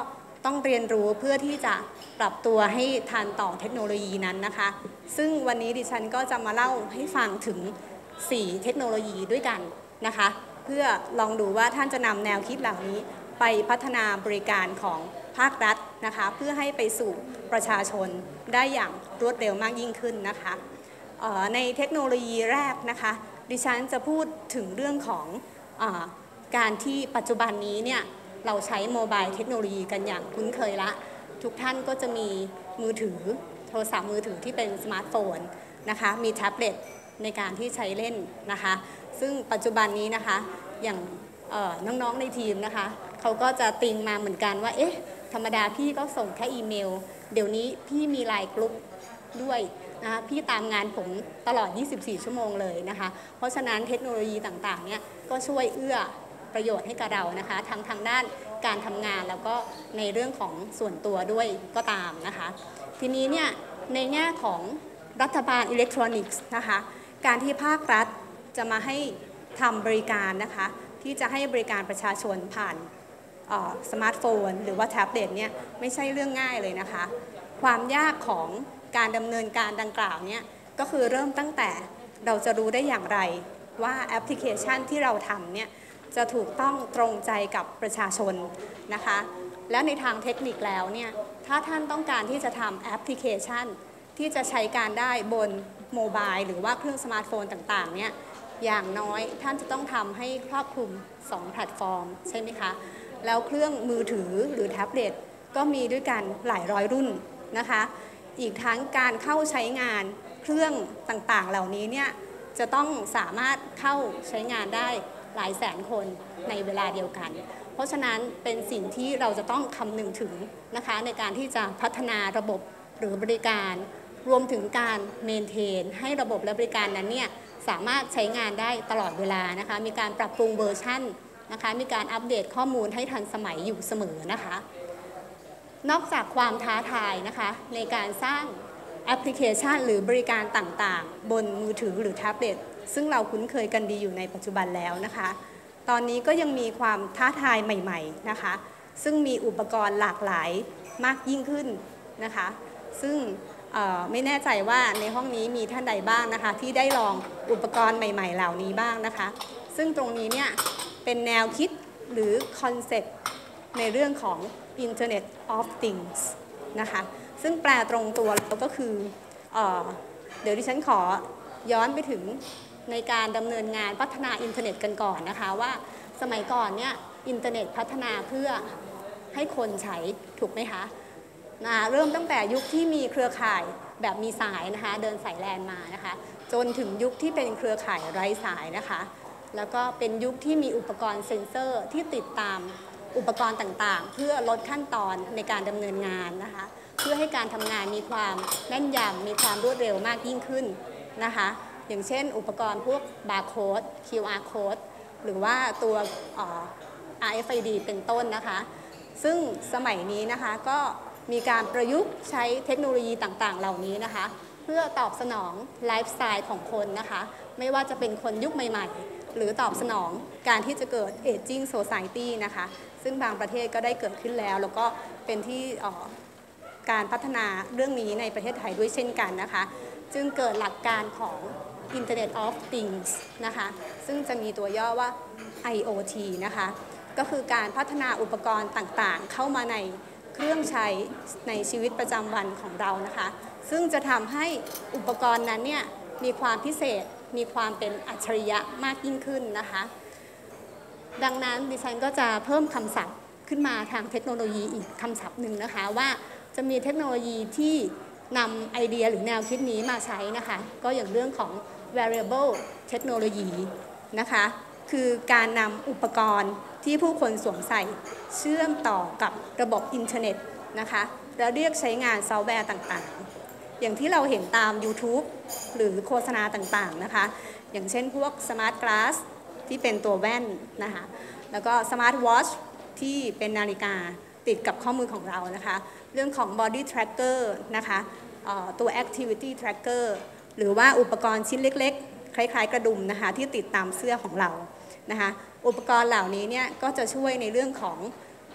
ต้องเรียนรู้เพื่อที่จะปรับตัวให้ทันต่อเทคโนโลยีนั้นนะคะซึ่งวันนี้ดิฉันก็จะมาเล่าให้ฟังถึงสี่เทคโนโลยีด้วยกันนะคะเพื่อลองดูว่าท่านจะนำแนวคิดเหล่านี้ไปพัฒนาบริการของภาครัฐนะคะเพื่อให้ไปสู่ประชาชนได้อย่างรวดเร็วมากยิ่งขึ้นนะคะในเทคโนโลยีแรกนะคะดิฉันจะพูดถึงเรื่องของอการที่ปัจจุบันนี้เนี่ยเราใช้โมบายเทคโนโลยีกันอย่างคุ้นเคยละทุกท่านก็จะมีมือถือโทรศัพท์มือถือที่เป็นสมาร์ทโฟนนะคะมีแท็บเล็ตในการที่ใช้เล่นนะคะซึ่งปัจจุบันนี้นะคะอย่างน้องๆในทีมนะคะเขาก็จะติงมาเหมือนกันว่าเอ๊ะธรรมดาพี่ก็ส่งแค่อีเมลเดี๋ยวนี้พี่มีไลน์กลุ่มด้วยนะคะพี่ตามงานผมตลอดยี่สิบสี่ชั่วโมงเลยนะคะเพราะฉะนั้นเทคโนโลยีต่างๆเนี่ยก็ช่วยเอื้อประโยชน์ให้กับเรานะคะทั้งทางด้านการทำงานแล้วก็ในเรื่องของส่วนตัวด้วยก็ตามนะคะทีนี้เนี่ยในแง่ของรัฐบาลอิเล็กทรอนิกส์นะคะการที่ภาครัฐจะมาให้ทำบริการนะคะที่จะให้บริการประชาชนผ่านสมาร์ทโฟนหรือว่าแท็บเล็ตเนี่ยไม่ใช่เรื่องง่ายเลยนะคะความยากของการดำเนินการดังกล่าวเนี่ยก็คือเริ่มตั้งแต่เราจะรู้ได้อย่างไรว่าแอปพลิเคชันที่เราทำเนี่ยจะถูกต้องตรงใจกับประชาชนนะคะแล้วในทางเทคนิคแล้วเนี่ยถ้าท่านต้องการที่จะทำแอปพลิเคชันที่จะใช้การได้บนโมบายหรือว่าเครื่องสมาร์ทโฟนต่างๆเนี่ยอย่างน้อยท่านจะต้องทำให้ครอบคลุมสองแพลตฟอร์มใช่ไหมคะแล้วเครื่องมือถือหรือแท็บเล็ตก็มีด้วยกันหลายร้อยรุ่นนะคะอีกทั้งการเข้าใช้งานเครื่องต่างๆเหล่านี้เนี่ยจะต้องสามารถเข้าใช้งานได้หลายแสนคนในเวลาเดียวกันเพราะฉะนั้นเป็นสิ่งที่เราจะต้องคำนึงถึงนะคะในการที่จะพัฒนาระบบหรือบริการรวมถึงการเมนเทนให้ระบบและบริการนั้นเนี่ยสามารถใช้งานได้ตลอดเวลานะคะมีการปรับปรุงเวอร์ชันนะคะมีการอัปเดตข้อมูลให้ทันสมัยอยู่เสมอนะคะนอกจากความท้าทายนะคะในการสร้างแอปพลิเคชันหรือบริการต่างๆบนมือถือหรือแท็บเล็ตซึ่งเราคุ้นเคยกันดีอยู่ในปัจจุบันแล้วนะคะตอนนี้ก็ยังมีความท้าทายใหม่ๆนะคะซึ่งมีอุปกรณ์หลากหลายมากยิ่งขึ้นนะคะซึ่งไม่แน่ใจว่าในห้องนี้มีท่านใดบ้างนะคะที่ได้ลองอุปกรณ์ใหม่ๆเหล่านี้บ้างนะคะซึ่งตรงนี้เนี่ยเป็นแนวคิดหรือคอนเซ็ปต์ในเรื่องของ Internet of Things นะคะซึ่งแปลตรงตัวแล้วก็คือเอ่อเดี๋ยวดิฉันขอย้อนไปถึงในการดำเนินงานพัฒนาอินเทอร์เน็ตกันก่อนนะคะว่าสมัยก่อนเนี่ยอินเทอร์เน็ตพัฒนาเพื่อให้คนใช้ถูกไหมคะนะเริ่มตั้งแต่ยุคที่มีเครือข่ายแบบมีสายนะคะเดินสายแลนมานะคะจนถึงยุคที่เป็นเครือข่ายไร้สายนะคะแล้วก็เป็นยุคที่มีอุปกรณ์เซ็นเซอร์ที่ติดตามอุปกรณ์ต่างๆเพื่อลดขั้นตอนในการดำเนินงานนะคะเพื่อให้การทำงานมีความแม่นยำมีความรวดเร็วมากยิ่งขึ้นนะคะอย่างเช่นอุปกรณ์พวกบาร์โค้ด คิว อาร์ Code หรือว่าตัว อาร์ เอฟ ไอ ดี เป็นต้นนะคะซึ่งสมัยนี้นะคะก็มีการประยุกต์ใช้เทคโนโลยีต่างๆเหล่านี้นะคะเพื่อตอบสนองไลฟ์สไตล์ของคนนะคะไม่ว่าจะเป็นคนยุคใหม่ๆหรือตอบสนองการที่จะเกิด Aging Society นะคะซึ่งบางประเทศก็ได้เกิดขึ้นแล้วแล้วก็เป็นที่การพัฒนาเรื่องนี้ในประเทศไทยด้วยเช่นกันนะคะจึงเกิดหลักการของ Internet of Things นะคะซึ่งจะมีตัวย่อว่า ไอ โอ ที นะคะก็คือการพัฒนาอุปกรณ์ต่างๆเข้ามาในเครื่องใช้ในชีวิตประจำวันของเรานะคะซึ่งจะทำให้อุปกรณ์นั้นเนี่ยมีความพิเศษมีความเป็นอัจฉริยะมากยิ่งขึ้นนะคะดังนั้นดิฉันก็จะเพิ่มคำศัพท์ขึ้นมาทางเทคโนโลยีอีกคำศัพท์หนึ่งนะคะว่าจะมีเทคโนโลยีที่นำไอเดียหรือแนวคิดนี้มาใช้นะคะก็อย่างเรื่องของ variable technology นะคะคือการนำอุปกรณ์ที่ผู้คนสวมใส่เชื่อมต่อกับระบบอินเทอร์เน็ตนะคะแล้วเรียกใช้งานซอฟต์แวร์ต่างๆอย่างที่เราเห็นตาม YouTube หรือโฆษณาต่างๆนะคะอย่างเช่นพวก Smart Glass ที่เป็นตัวแว่นนะคะแล้วก็ Smart Watch ที่เป็นนาฬิกาติดกับข้อมือของเรานะคะเรื่องของ Body Tracker นะคะตัว Activity Tracker หรือว่าอุปกรณ์ชิ้นเล็กๆคล้ายๆกระดุมนะคะที่ติดตามเสื้อของเรานะคะอุปกรณ์เหล่านี้เนี่ยก็จะช่วยในเรื่องของ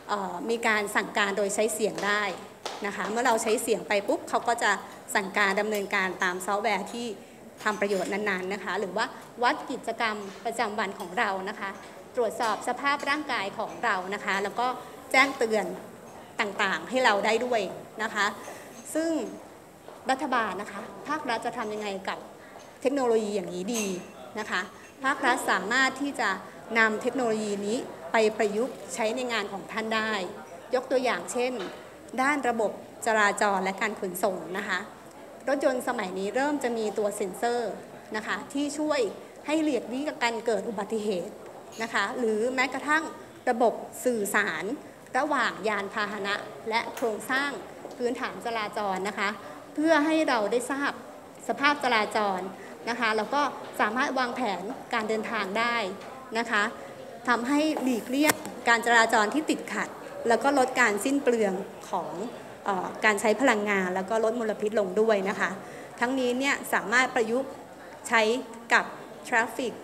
มีการสั่งการโดยใช้เสียงได้นะคะเมื่อเราใช้เสียงไปปุ๊บเขาก็จะสั่งการดำเนินการตามซอฟต์แวร์ที่ทำประโยชน์นั้นๆนะคะหรือว่าวัดกิจกรรมประจำวันของเรานะคะตรวจสอบสภาพร่างกายของเรานะคะแล้วก็แจ้งเตือนต่างๆให้เราได้ด้วยนะคะซึ่งรัฐบาลนะคะภาครัฐจะทำยังไงกับเทคโนโลยีอย่างนี้ดีนะคะภาครัฐสามารถที่จะนำเทคโนโลยีนี้ไปประยุกต์ใช้ในงานของท่านได้ยกตัวอย่างเช่นด้านระบบจราจรและการขนส่งนะคะรถยนต์สมัยนี้เริ่มจะมีตัวเซ็นเซอร์นะคะที่ช่วยให้หลีกเลี่ยงการเกิดอุบัติเหตุนะคะหรือแม้กระทั่งระบบสื่อสารระหว่างยานพาหนะและโครงสร้างพื้นฐานจราจรนะคะเพื่อให้เราได้ทราบสภาพจราจรนะคะแล้วก็สามารถวางแผนการเดินทางได้นะคะทำให้หลีกเลี่ยงการจราจรที่ติดขัดแล้วก็ลดการสิ้นเปลืองของเอ่อการใช้พลังงานแล้วก็ลดมลพิษลงด้วยนะคะทั้งนี้เนี่ยสามารถประยุกต์ใช้กับ Traffic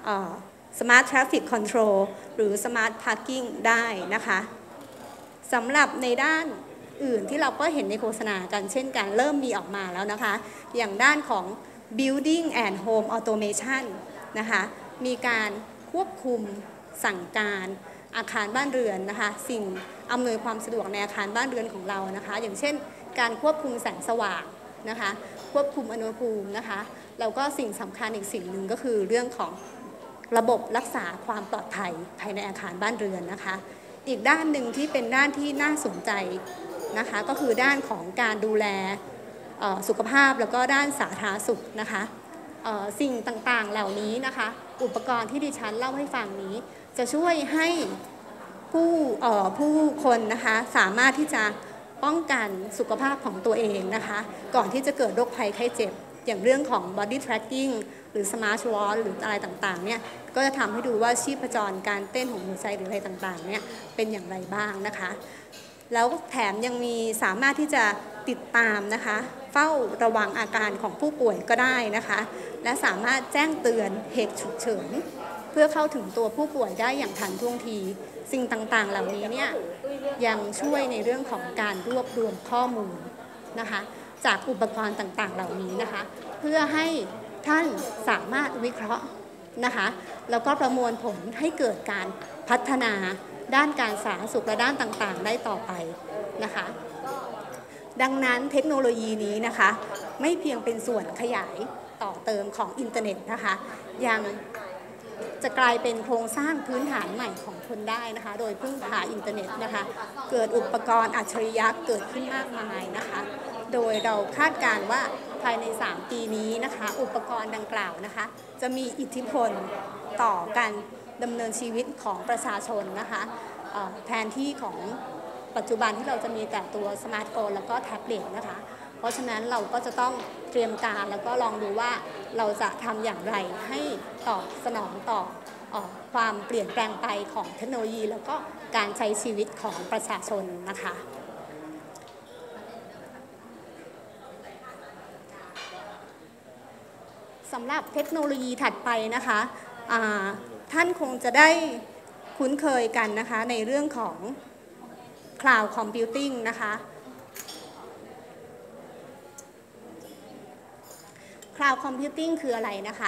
Smart Traffic Control หรือ Smart Parking ได้นะคะสำหรับในด้านอื่นที่เราก็เห็นในโฆษณากันเช่นกันเริ่มมีออกมาแล้วนะคะอย่างด้านของ Building and Home Automation นะคะมีการควบคุมสั่งการอาคารบ้านเรือนนะคะสิ่งอำนวยความสะดวกในอาคารบ้านเรือนของเรานะคะอย่างเช่นการควบคุมแสงสว่างนะคะควบคุมอุณหภูมินะคะแล้วก็สิ่งสำคัญอีกสิ่งหนึ่งก็คือเรื่องของระบบรักษาความปลอดภัยภายในอาคารบ้านเรือนนะคะอีกด้านหนึ่งที่เป็นด้านที่น่าสนใจนะคะก็คือด้านของการดูแลสุขภาพแล้วก็ด้านสาธารณสุขนะคะสิ่งต่างๆเหล่านี้นะคะอุปกรณ์ที่ดิฉันเล่าให้ฟังนี้จะช่วยให้ผู้ผู้คนนะคะสามารถที่จะป้องกันสุขภาพของตัวเองนะคะก่อนที่จะเกิดโรคภัยไข้เจ็บอย่างเรื่องของ body tracking หรือ smart watch หรืออะไรต่างๆเนี่ยก็จะทำให้ดูว่าชีพจรการเต้นของหัวใจหรืออะไรต่างๆเนี่ยเป็นอย่างไรบ้างนะคะแล้วแถมยังมีสามารถที่จะติดตามนะคะเฝ้าระวังอาการของผู้ป่วยก็ได้นะคะและสามารถแจ้งเตือนเหตุฉุกเฉินเพื่อเข้าถึงตัวผู้ป่วยได้อย่างทันท่วงทีสิ่งต่างๆเหล่านี้เนี่ยยังช่วยในเรื่องของการรวบรวมข้อมูลนะคะจากอุปกรณ์ต่างๆเหล่านี้นะคะเพื่อให้ท่านสามารถวิเคราะห์นะคะแล้วก็ประมวลผลให้เกิดการพัฒนาด้านการสาธารณสุขและด้านต่างๆได้ต่อไปนะคะดังนั้นเทคโนโลยีนี้นะคะไม่เพียงเป็นส่วนขยายต่อเติมของอินเทอร์เน็ตนะคะยังจะกลายเป็นโครงสร้างพื้นฐานใหม่ของคนได้นะคะโดยพึ่งพาอินเทอร์เน็ตนะคะเกิดอุปกรณ์อัจฉริยะเกิดขึ้นมากมายนะคะโดยเราคาดการณ์ว่าภายในสามปีนี้นะคะอุปกรณ์ดังกล่าวนะคะจะมีอิทธิพลต่อการดำเนินชีวิตของประชาชนนะคะแทนที่ของปัจจุบันที่เราจะมีแต่ตัวสมาร์ทโฟนแล้วก็แท็บเล็ตนะคะเพราะฉะนั้นเราก็จะต้องเตรียมการแล้วก็ลองดูว่าเราจะทำอย่างไรให้ตอบสนองต่อความเปลี่ยนแปลงไปของเทคโนโลยีแล้วก็การใช้ชีวิตของประชาชนนะคะสำหรับเทคโนโลยีถัดไปนะคะท่านคงจะได้คุ้นเคยกันนะคะในเรื่องของ Cloud Computing นะคะ Cloud Computing คืออะไรนะคะ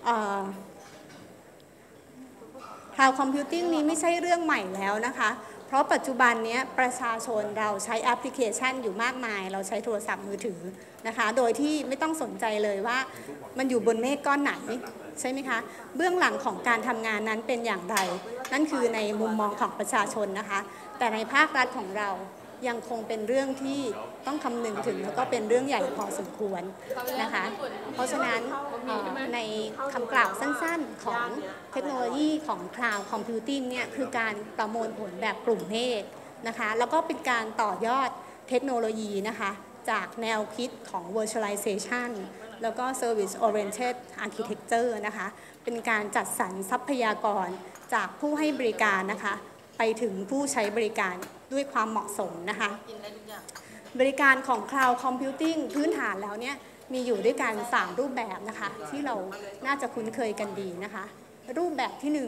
Cloud Computing นี้ไม่ใช่เรื่องใหม่แล้วนะคะเพราะปัจจุบันนี้ประชาชนเราใช้แอปพลิเคชันอยู่มากมายเราใช้โทรศัพท์มือถือนะคะโดยที่ไม่ต้องสนใจเลยว่ามันอยู่บนเมฆก้อนไหนใช่ไหมคะเบื้องหลังของการทำงานนั้นเป็นอย่างไรนั่นคือในมุมมองของประชาชนนะคะแต่ในภาครัฐของเรายังคงเป็นเรื่องที่ต้องคำนึงถึงแล้วก็เป็นเรื่องใหญ่พอสมควรนะคะเพราะฉะนั้นในคำกล่าวสั้นๆของเทคโนโลยีของ Cloud Computing เนี่ยคือการประมวลผลแบบกลุ่มเมฆนะคะแล้วก็เป็นการต่อยอดเทคโนโลยีนะคะจากแนวคิดของ Virtualization แล้วก็ Service Oriented Architecture นะคะเป็นการจัดสรรทรัพยากรจากผู้ให้บริการนะคะไปถึงผู้ใช้บริการด้วยความเหมาะสมนะคะบริการของ Cloud Computing พื้นฐานแล้วเนี่ยมีอยู่ด้วยกันสามรูปแบบนะคะที่เราน่าจะคุ้นเคยกันดีนะคะรูปแบบที่หนึ่ง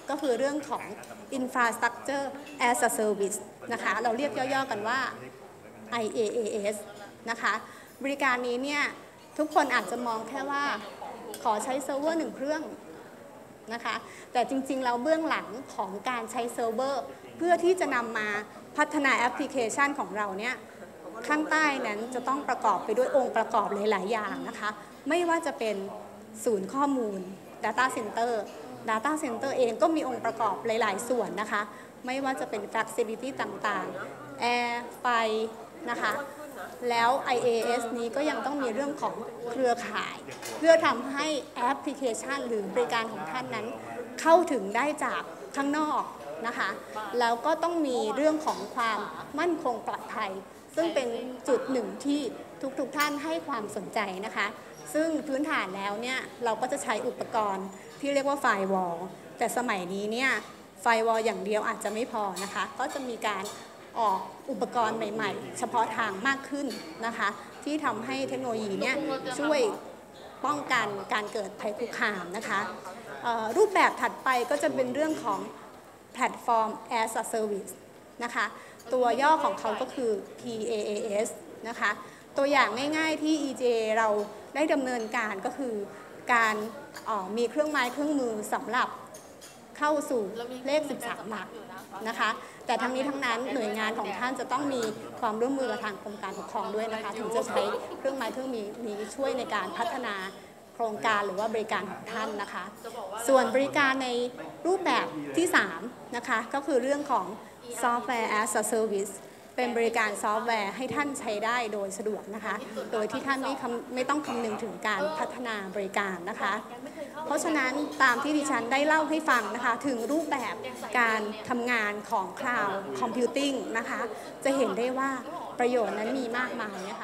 ก็คือเรื่องของ Infrastructure as a Service นะคะเราเรียกย่อๆกันว่า ไอ เอ เอ เอส นะคะบริการนี้เนี่ยทุกคนอาจจะมองแค่ว่าขอใช้เซิร์ฟเวอร์หนึ่งเครื่องนะคะแต่จริงๆแล้วเบื้องหลังของการใช้เซิร์ฟเวอร์เพื่อที่จะนำมาพัฒนาแอปพลิเคชันของเราเนี่ยข้างใต้นั้นจะต้องประกอบไปด้วยองค์ประกอบหลายๆอย่างนะคะไม่ว่าจะเป็นศูนย์ข้อมูล Data Center Data Center เองก็มีองค์ประกอบหลายๆส่วนนะคะไม่ว่าจะเป็น Facility ต่างๆ Air ไฟนะคะแล้ว ไอ เอ เอส นี้ก็ยังต้องมีเรื่องของเครือข่ายเพื่อทำให้แอปพลิเคชันหรือบริการของท่านนั้นเข้าถึงได้จากข้างนอกนะคะแล้วก็ต้องมีเรื่องของความมั่นคงปลอดภัยซึ่งเป็นจุดหนึ่งที่ทุกๆท่านให้ความสนใจนะคะซึ่งพื้นฐานแล้วเนี่ยเราก็จะใช้อุปกรณ์ที่เรียกว่าไฟวอลแต่สมัยนี้เนี่ยไฟวอลอย่างเดียวอาจจะไม่พอนะคะก็จะมีการออกอุปกรณ์ใหม่ๆเฉพาะทางมากขึ้นนะคะที่ทำให้เทคโนโลยีเนี่ยช่วยป้องกันการเกิดภัยคุกคามนะคะรูปแบบถัดไปก็จะเป็นเรื่องของแพลตฟอร์ม as a service นะคะตัวย่อของเขาก็คือ พี เอ เอ เอส นะคะตัวอย่างง่ายๆที่ อี จี เอ เราได้ดำเนินการก็คือการมีเครื่องไม้เครื่องมือสำหรับเข้าสู่เลขสิบสามหลักนะคะแต่ทั้งนี้ทั้งนั้นหน่วยงานของท่านจะต้องมีความร่วมมือกับทางกรมการปกครองด้วยนะคะถึงจะใช้เครื่องไม้เครื่องมือนี้ช่วยในการพัฒนาโครงการหรือว่าบริการของท่านนะคะส่วนบริการในรูปแบบที่สามนะคะก็คือเรื่องของ Software as a Service เป็นบริการซอฟต์แวร์ให้ท่านใช้ได้โดยสะดวกนะคะโดยที่ท่านไม่ไม่ต้องคำนึงถึงการพัฒนาบริการนะคะเพราะฉะนั้นตามที่ดิฉันได้เล่าให้ฟังนะคะถึงรูปแบบการทำงานของ Cloud Computing นะคะจะเห็นได้ว่าประโยชน์นั้นมีมากมายนะคะ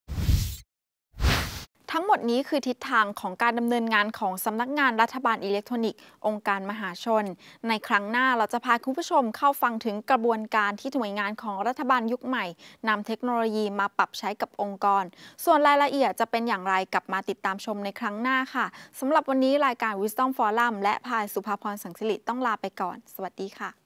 ทั้งหมดนี้คือทิศทางของการดำเนินงานของสำนักงานรัฐบาลอิเล็กทรอนิกส์องค์การมหาชนในครั้งหน้าเราจะพาคุณผู้ชมเข้าฟังถึงกระบวนการที่หน่วยงานของรัฐบาลยุคใหม่นำเทคโนโลยีมาปรับใช้กับองค์กรส่วนรายละเอียดจะเป็นอย่างไรกลับมาติดตามชมในครั้งหน้าค่ะสำหรับวันนี้รายการ Wisdom Forum และพายสุภาพรสังสิริต้องลาไปก่อนสวัสดีค่ะ